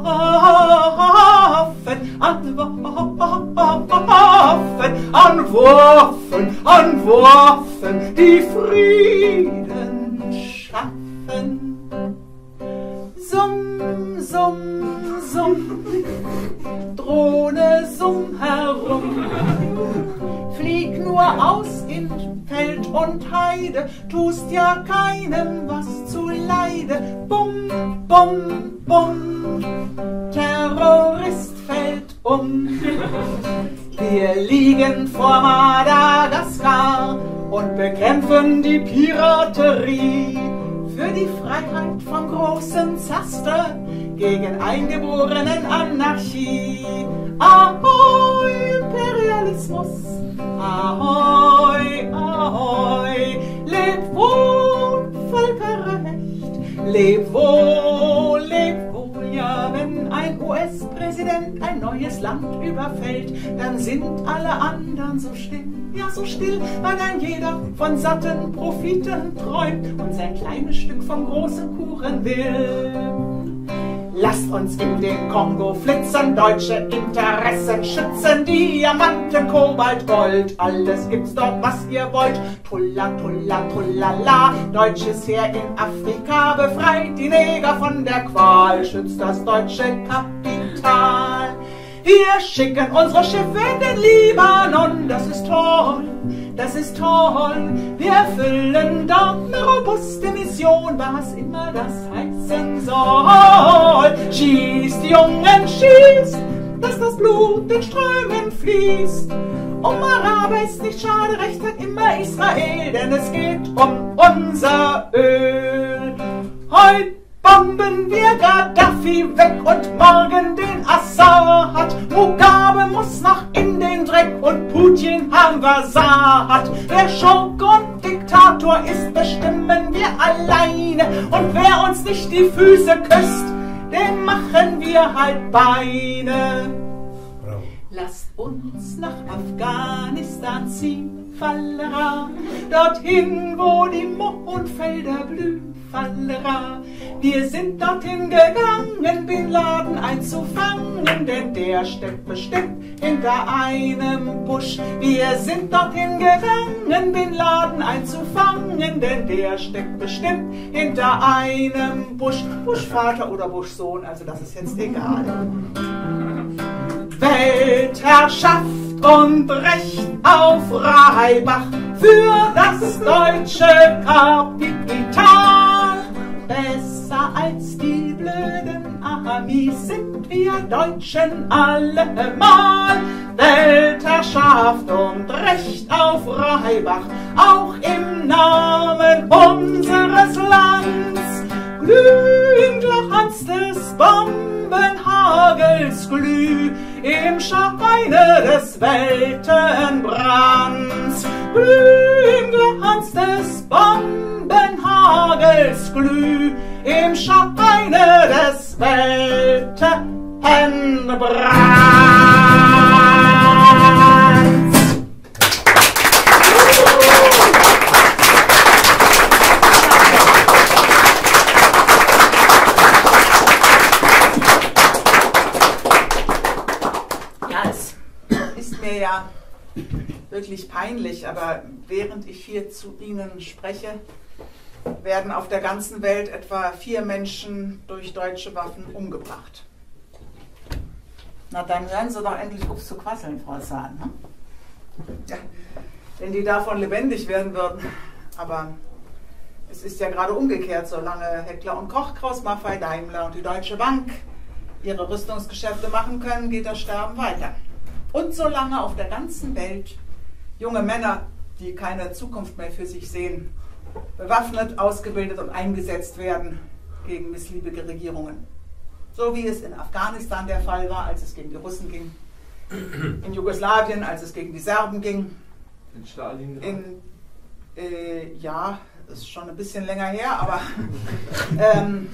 Waffen, an Waffen, an Waffen, an Waffen, die Frieden schaffen. Summ, summ, summ, Drohne, summ herum, flieg nur aus in Feld und Heide, tust ja keinem was zu Leide. Bum, bum, bum, Terrorist fällt um. Wir liegen vor Madagaskar und bekämpfen die Piraterie. Für die Freiheit vom großen Zaster gegen eingeborenen Anarchie. Ahoi, Imperialismus, ahoi, ahoi, leb wohl, Völkerrecht, leb wohl, leb wohl, ja, wenn ein U S-Präsident ein neues Land überfällt, dann sind alle anderen so still. Ja, so still, weil ein jeder von satten Profiten träumt und sein kleines Stück vom großen Kuchen will. Lasst uns in den Kongo flitzen, deutsche Interessen schützen, Diamanten, Kobalt, Gold, alles gibt's dort, was ihr wollt. Tulla, tulla, tullala, deutsches Heer in Afrika befreit die Neger von der Qual, schützt das deutsche Kapital. Wir schicken unsere Schiffe in den Libanon, das ist toll, das ist toll. Wir erfüllen dort eine robuste Mission, was immer das heißen soll. Schießt, Jungen, schießt, dass das Blut in Strömen fließt. Um Araber ist nicht schade, recht hat immer Israel, denn es geht um unser Öl. Heute bomben wir Gaddafi weg und morgen den Assad. Mugabe muss noch in den Dreck und Putin haben wir satt. Wer Schurke und Diktator ist, bestimmen wir alleine. Und wer uns nicht die Füße küsst, den machen wir halt Beine. Lasst uns nach Afghanistan ziehen, Fallera, dorthin, wo die Mohnfelder blühen, Fallera. Wir sind dorthin gegangen, Bin Laden einzufangen, denn der steckt bestimmt hinter einem Busch. Wir sind dorthin gegangen, Bin Laden einzufangen, denn der steckt bestimmt hinter einem Busch. Buschvater oder Buschsohn, also das ist jetzt egal. Weltherrschaft und Recht auf Reibach für das deutsche Kapital. besser als die blöden Amis sind wir Deutschen allemal. Weltherrschaft und Recht auf Reibach, auch im Namen unseres Lands. Glühend Glanz des Bombenhagels, glüh im Scheine des Weltenbrands. Glüh im Glanz des Bombenhagels, glüh im Scheine des Weltenbrands. Ja, wirklich peinlich, aber während ich hier zu Ihnen spreche, werden auf der ganzen Welt etwa vier Menschen durch deutsche Waffen umgebracht. Na, dann hören Sie doch endlich auf zu quasseln, Frau Sahn. Ne? Ja, wenn die davon lebendig werden würden. Aber es ist ja gerade umgekehrt, solange Heckler und Koch, Krauss Maffei, Daimler und die Deutsche Bank ihre Rüstungsgeschäfte machen können, geht das Sterben weiter. Und solange auf der ganzen Welt junge Männer, die keine Zukunft mehr für sich sehen, bewaffnet, ausgebildet und eingesetzt werden gegen missliebige Regierungen. So wie es in Afghanistan der Fall war, als es gegen die Russen ging, in Jugoslawien, als es gegen die Serben ging, in Stalin. In, äh, ja, das ist schon ein bisschen länger her, aber ähm,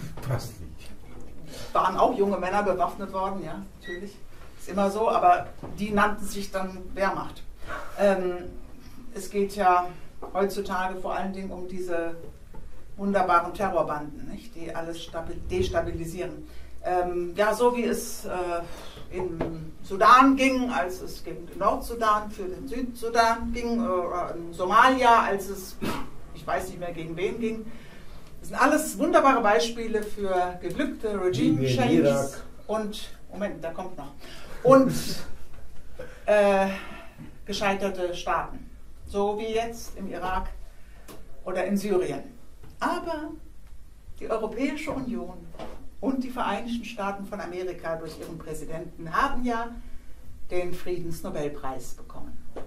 waren auch junge Männer bewaffnet worden, ja, natürlich. Ist immer so, aber die nannten sich dann Wehrmacht. Ähm, es geht ja heutzutage vor allen Dingen um diese wunderbaren Terrorbanden, nicht, die alles destabilisieren. Ähm, ja, so wie es äh, im Sudan ging, als es gegen den Nordsudan für den Südsudan ging, oder in Somalia, als es, ich weiß nicht mehr gegen wen ging. Das sind alles wunderbare Beispiele für geglückte Regime-Changes und, Moment, da kommt noch, und äh, gescheiterte Staaten, so wie jetzt im Irak oder in Syrien. Aber die Europäische Union und die Vereinigten Staaten von Amerika durch ihren Präsidenten haben ja den Friedensnobelpreis bekommen.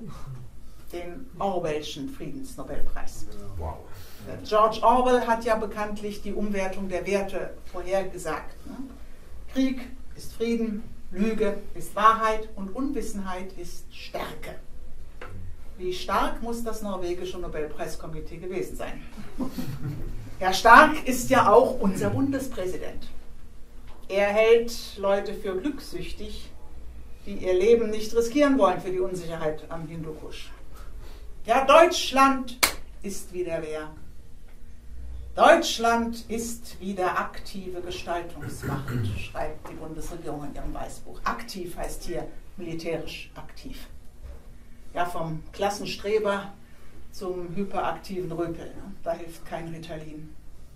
Den Orwellschen Friedensnobelpreis. Wow. George Orwell hat ja bekanntlich die Umwertung der Werte vorhergesagt. Ne? Krieg ist Frieden, Lüge ist Wahrheit und Unwissenheit ist Stärke. Wie stark muss das norwegische Nobelpreiskomitee gewesen sein? Ja, stark ist ja auch unser Bundespräsident. Er hält Leute für glückssüchtig, die ihr Leben nicht riskieren wollen für die Unsicherheit am Hindukusch. Ja, Deutschland ist wieder wer? Deutschland ist wieder aktive Gestaltungsmacht, schreibt die Bundesregierung in ihrem Weißbuch. Aktiv heißt hier militärisch aktiv. Ja, vom Klassenstreber zum hyperaktiven Röpel. Ne? Da hilft kein Ritalin.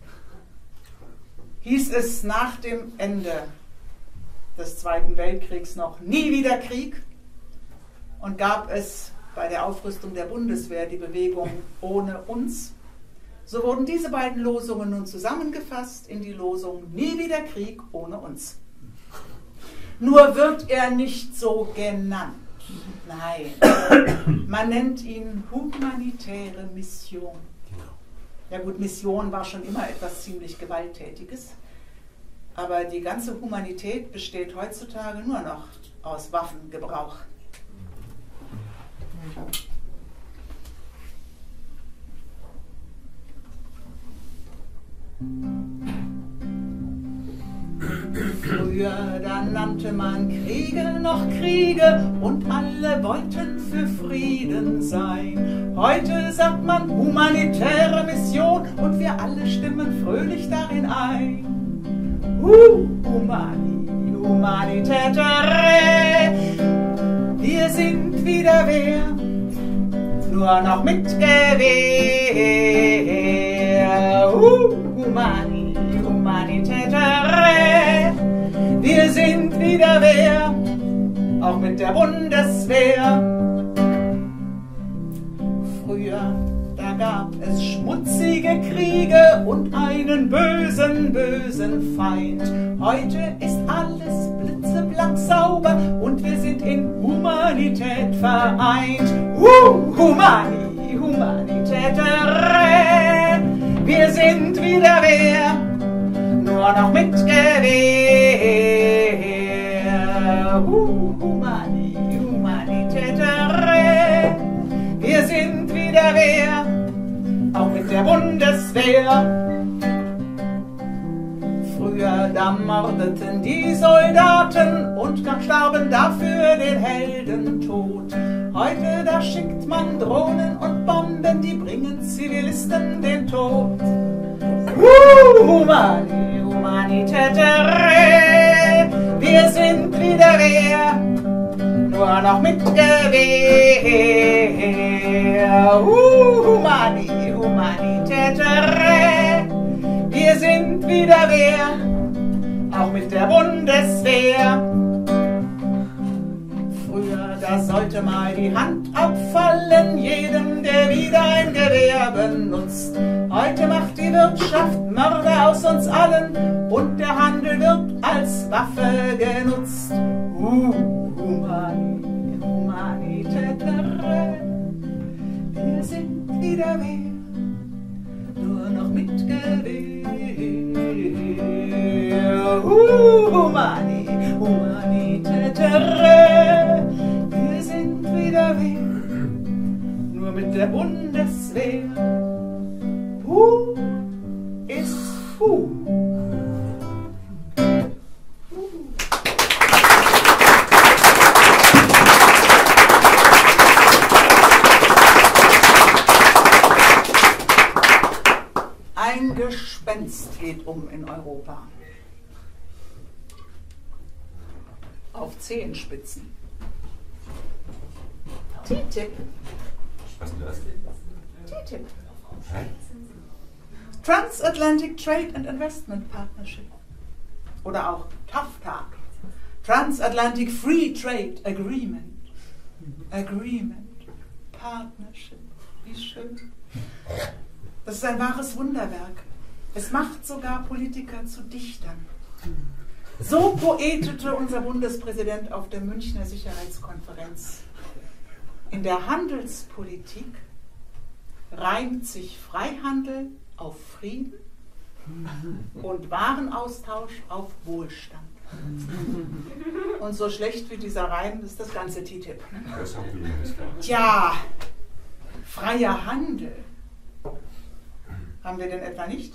Hieß es nach dem Ende des Zweiten Weltkriegs noch nie wieder Krieg und gab es bei der Aufrüstung der Bundeswehr die Bewegung ohne uns, so wurden diese beiden Losungen nun zusammengefasst in die Losung nie wieder Krieg ohne uns. Nur wird er nicht so genannt. Nein, man nennt ihn humanitäre Mission. Ja gut, Mission war schon immer etwas ziemlich Gewalttätiges, aber die ganze Humanität besteht heutzutage nur noch aus Waffengebrauch. Früher, da nannte man Kriege noch Kriege und alle wollten für Frieden sein. Heute sagt man humanitäre Mission und wir alle stimmen fröhlich darin ein. Uh, Humani, Humanitätere, wir sind wieder wer, nur noch mit Gewehr. Uh, Humani, Humanitätere, wir sind wieder wer, auch mit der Bundeswehr. Früher, da gab es schmutzige Kriege und einen bösen, bösen Feind. Heute ist alles blitzeblank sauber und wir sind in Humanität vereint. Uh, Humani, Humanitätere, wir sind wieder wer, nur noch mit Gewehr. Uh, Humani, Humanitätere, wir sind wieder wer, auch mit der Bundeswehr. Früher, da mordeten die Soldaten und dann starben dafür den Heldentod. Heute, da schickt man Drohnen und Bomben, die bringen Zivilisten den Tod. Uh, Humani, Humanitätere, wir sind wieder wer, nur noch mit Gewehr. Uh, Humani, Humanitätere, wir sind wieder wer, auch mit der Bundeswehr. Früher, da sollte mal die Hand abfallen, jedem, der wieder ein Gewehr benutzt. Heute macht die Wirtschaft Mörder aus uns allen und der Handel wird als Waffe genutzt. Uh, Humani, Humanitätere, wir sind wieder wer, nur noch mit Gewehr. Uh, Humani, Humanitätere, wir sind wieder wer, nur mit der Bundeswehr. Who ist who? Ein Gespenst geht um in Europa. Auf Zehenspitzen. T T I P. Was ist das? T T I P. Transatlantic Trade and Investment Partnership. Oder auch TAFTA. Transatlantic Free Trade Agreement. Agreement. Partnership. Wie schön. Das ist ein wahres Wunderwerk. Es macht sogar Politiker zu Dichtern. So poetete unser Bundespräsident auf der Münchner Sicherheitskonferenz. In der Handelspolitik reimt sich Freihandel auf Frieden und Warenaustausch auf Wohlstand. Und so schlecht wie dieser Reim ist das ganze T T I P. Tja, freier Handel. Haben wir denn etwa nicht?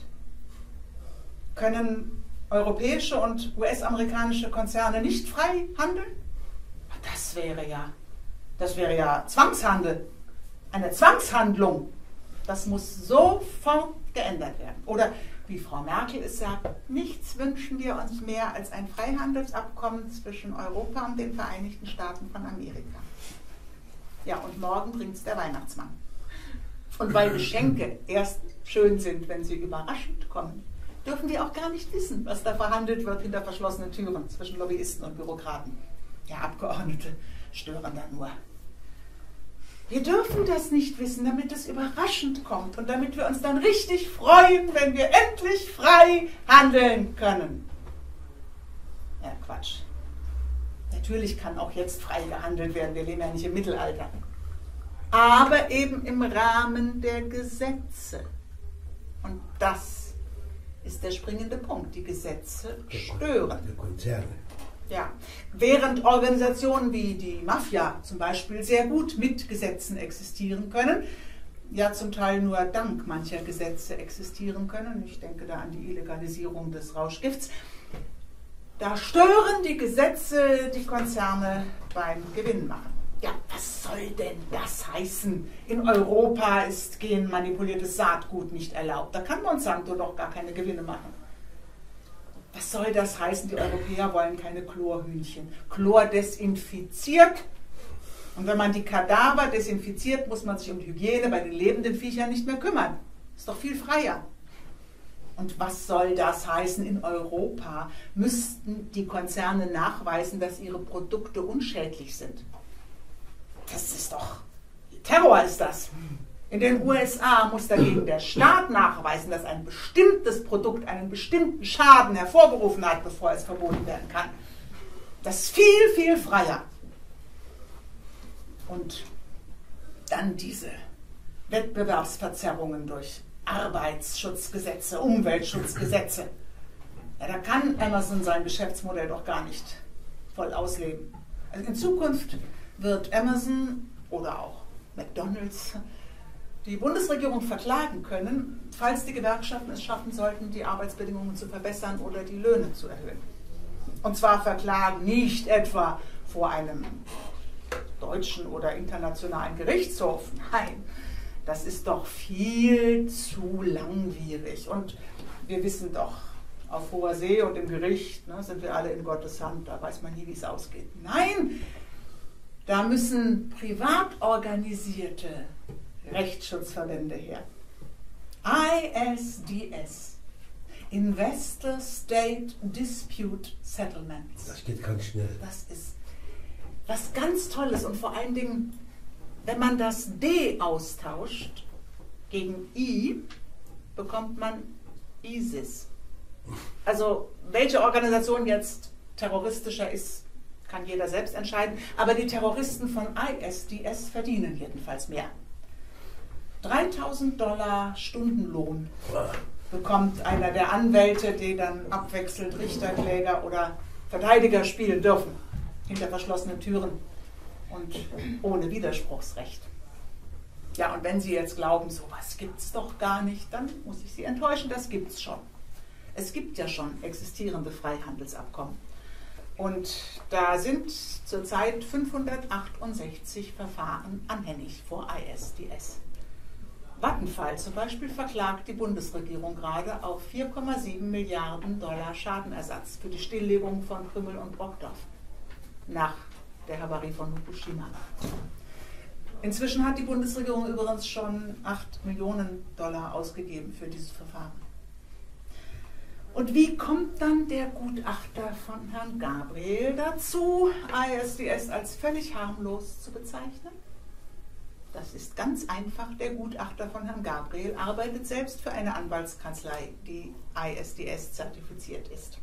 Können europäische und U S-amerikanische Konzerne nicht frei handeln? Das wäre ja, das wäre ja Zwangshandel. Eine Zwangshandlung. Das muss sofort geändert werden. Oder wie Frau Merkel es sagt, nichts wünschen wir uns mehr als ein Freihandelsabkommen zwischen Europa und den Vereinigten Staaten von Amerika. Ja, und morgen bringt es der Weihnachtsmann. Und weil Geschenke erst schön sind, wenn sie überraschend kommen, dürfen wir auch gar nicht wissen, was da verhandelt wird hinter verschlossenen Türen zwischen Lobbyisten und Bürokraten. Ja, Abgeordnete stören da nur. Wir dürfen das nicht wissen, damit es überraschend kommt und damit wir uns dann richtig freuen, wenn wir endlich frei handeln können. Ja, Quatsch. Natürlich kann auch jetzt frei gehandelt werden, wir leben ja nicht im Mittelalter. Aber eben im Rahmen der Gesetze. Und das ist der springende Punkt. Die Gesetze stören. Die Konzerne. Ja. Während Organisationen wie die Mafia zum Beispiel sehr gut mit Gesetzen existieren können, ja zum Teil nur dank mancher Gesetze existieren können, ich denke da an die Illegalisierung des Rauschgifts, da stören die Gesetze die Konzerne beim Gewinn machen. Ja, was soll denn das heißen? In Europa ist genmanipuliertes Saatgut nicht erlaubt. Da kann Monsanto doch gar keine Gewinne machen. Was soll das heißen? Die Europäer wollen keine Chlorhühnchen. Chlor desinfiziert. Und wenn man die Kadaver desinfiziert, muss man sich um die Hygiene bei den lebenden Viechern nicht mehr kümmern. Ist doch viel freier. Und was soll das heißen? In Europa müssten die Konzerne nachweisen, dass ihre Produkte unschädlich sind. Das ist doch Terror, ist das. In den U S A muss dagegen der Staat nachweisen, dass ein bestimmtes Produkt einen bestimmten Schaden hervorgerufen hat, bevor es verboten werden kann. Das ist viel, viel freier. Und dann diese Wettbewerbsverzerrungen durch Arbeitsschutzgesetze, Umweltschutzgesetze. Ja, da kann Amazon sein Geschäftsmodell doch gar nicht voll ausleben. Also in Zukunft wird Amazon oder auch McDonald's die Bundesregierung verklagen können, falls die Gewerkschaften es schaffen sollten, die Arbeitsbedingungen zu verbessern oder die Löhne zu erhöhen. Und zwar verklagen nicht etwa vor einem deutschen oder internationalen Gerichtshof. Nein, das ist doch viel zu langwierig. Und wir wissen doch, auf hoher See und im Gericht ne, sind wir alle in Gottes Hand, da weiß man nie, wie es ausgeht. Nein, da müssen privat organisierte Rechtsschutzverbände her. I S D S, Investor State Dispute Settlements. Das geht ganz schnell. Das ist was ganz Tolles und vor allen Dingen, wenn man das D austauscht gegen I, bekommt man ISIS. Also welche Organisation jetzt terroristischer ist, kann jeder selbst entscheiden, aber die Terroristen von I S D S verdienen jedenfalls mehr. dreitausend Dollar Stundenlohn bekommt einer der Anwälte, die dann abwechselnd Richter, Kläger oder Verteidiger spielen dürfen, hinter verschlossenen Türen und ohne Widerspruchsrecht. Ja, und wenn Sie jetzt glauben, sowas gibt es doch gar nicht, dann muss ich Sie enttäuschen, das gibt es schon. Es gibt ja schon existierende Freihandelsabkommen. Und da sind zurzeit fünfhundertachtundsechzig Verfahren anhängig vor I S D S. Vattenfall zum Beispiel verklagt die Bundesregierung gerade auf vier Komma sieben Milliarden Dollar Schadenersatz für die Stilllegung von Krümmel und Brockdorf nach der Havarie von Fukushima. Inzwischen hat die Bundesregierung übrigens schon acht Millionen Dollar ausgegeben für dieses Verfahren. Und wie kommt dann der Gutachter von Herrn Gabriel dazu, I S D S als völlig harmlos zu bezeichnen? Das ist ganz einfach. Der Gutachter von Herrn Gabriel arbeitet selbst für eine Anwaltskanzlei, die I S D S zertifiziert ist.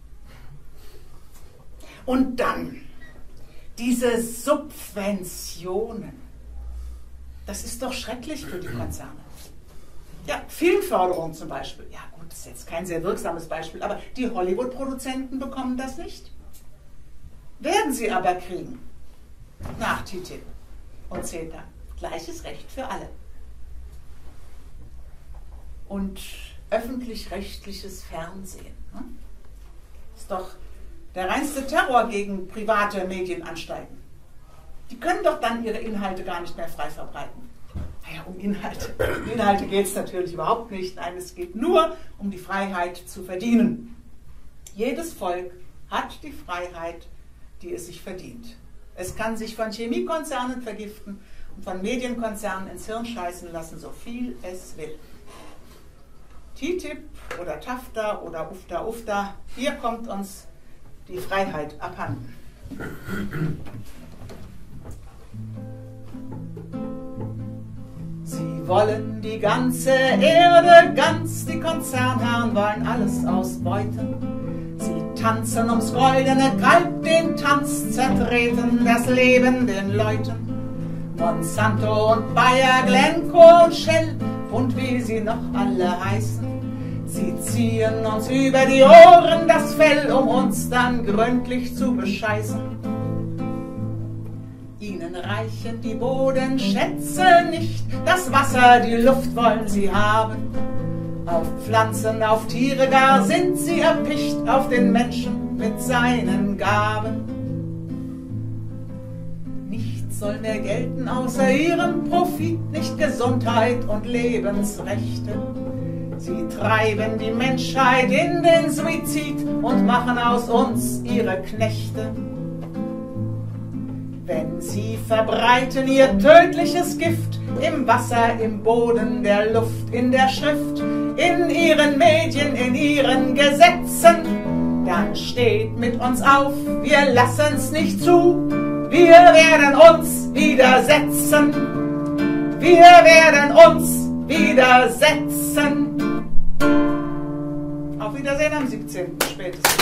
Und dann diese Subventionen. Das ist doch schrecklich für die Konzerne. Ja, Filmförderung zum Beispiel. Ja gut, das ist jetzt kein sehr wirksames Beispiel, aber die Hollywood-Produzenten bekommen das nicht. Werden sie aber kriegen. Nach T T I P und CETA. Gleiches Recht für alle. Und öffentlich-rechtliches Fernsehen. Ne? Ist doch der reinste Terror gegen private Medienanstalten. Die können doch dann ihre Inhalte gar nicht mehr frei verbreiten. Naja, um Inhalte. Um Inhalte geht es natürlich überhaupt nicht. Nein, es geht nur um die Freiheit zu verdienen. Jedes Volk hat die Freiheit, die es sich verdient. Es kann sich von Chemiekonzernen vergiften und von Medienkonzernen ins Hirn scheißen lassen, so viel es will. T T I P oder TAFTA oder UFTA, UFTA, hier kommt uns die Freiheit abhanden. Sie wollen die ganze Erde ganz, die Konzernherren wollen alles ausbeuten. Sie tanzen ums goldene Kalb, den Tanz zertreten das Leben den Leuten. Monsanto und Bayer, Glencoe und Shell und wie sie noch alle heißen. Sie ziehen uns über die Ohren das Fell, um uns dann gründlich zu bescheißen. Ihnen reichen die Bodenschätze nicht, das Wasser, die Luft wollen sie haben. Auf Pflanzen, auf Tiere gar sind sie erpicht, auf den Menschen mit seinen Gaben. Nichts soll mehr gelten außer ihrem Profit, nicht Gesundheit und Lebensrechte. Sie treiben die Menschheit in den Suizid und machen aus uns ihre Knechte. Wenn sie verbreiten ihr tödliches Gift im Wasser, im Boden, der Luft, in der Schrift, in ihren Medien, in ihren Gesetzen, dann steht mit uns auf, wir lassen's nicht zu, wir werden uns widersetzen, wir werden uns widersetzen. Auf Wiedersehen am siebzehnten spätestens.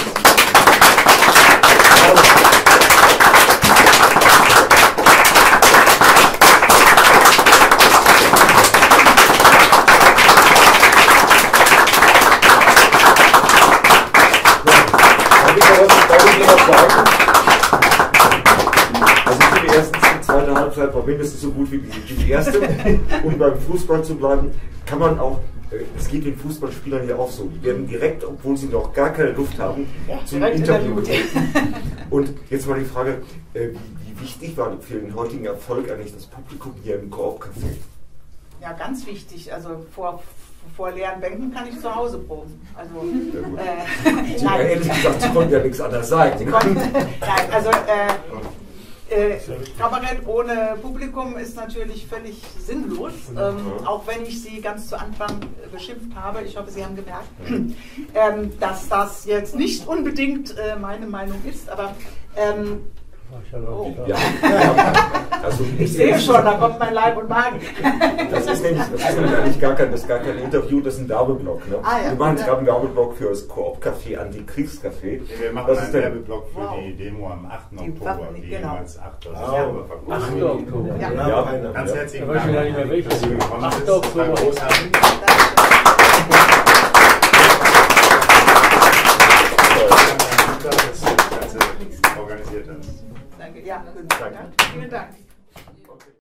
Halbzeit war mindestens so gut wie die, wie die erste. Um beim Fußball zu bleiben, kann man auch, es geht den Fußballspielern ja auch so, die werden direkt, obwohl sie noch gar keine Luft haben, ja, zum Interview gebeten. Und jetzt mal die Frage, wie, wie wichtig war für den heutigen Erfolg eigentlich das Publikum hier im Coop-Café? Ja, ganz wichtig. Also vor, vor leeren Bänken kann ich zu Hause proben. Also, ja, äh, nein. Ehrlich gesagt, sie konnten ja nichts anderes sagen. Sie konnten, nein, also äh, Äh, Kabarett ohne Publikum ist natürlich völlig sinnlos, ähm, auch wenn ich Sie ganz zu Anfang äh, beschimpft habe. Ich hoffe, Sie haben gemerkt, ähm, dass das jetzt nicht unbedingt äh, meine Meinung ist, aber ähm, oh. ja. Also, ich sehe schon, da kommt mein Leib und Magen. Das ist nämlich, das ist nämlich eigentlich gar kein, das ist gar kein Interview, das ist ein Werbeblock. Ne? Ah, ja. Wir machen jetzt gerade einen Werbeblock für das Coop-Café Antikriegscafé. Wir machen einen Werbeblock für wow. die Demo am achten Oktober, die genau. jemals achten Oktober verkauft. achten Oktober. Ja. Ja. Ja. Ganz herzlichen Dank. Ich weiß nicht mehr welches. achten Oktober. Das Ganze organisiert hat. Danke, ja, vielen Dank. Vielen Dank.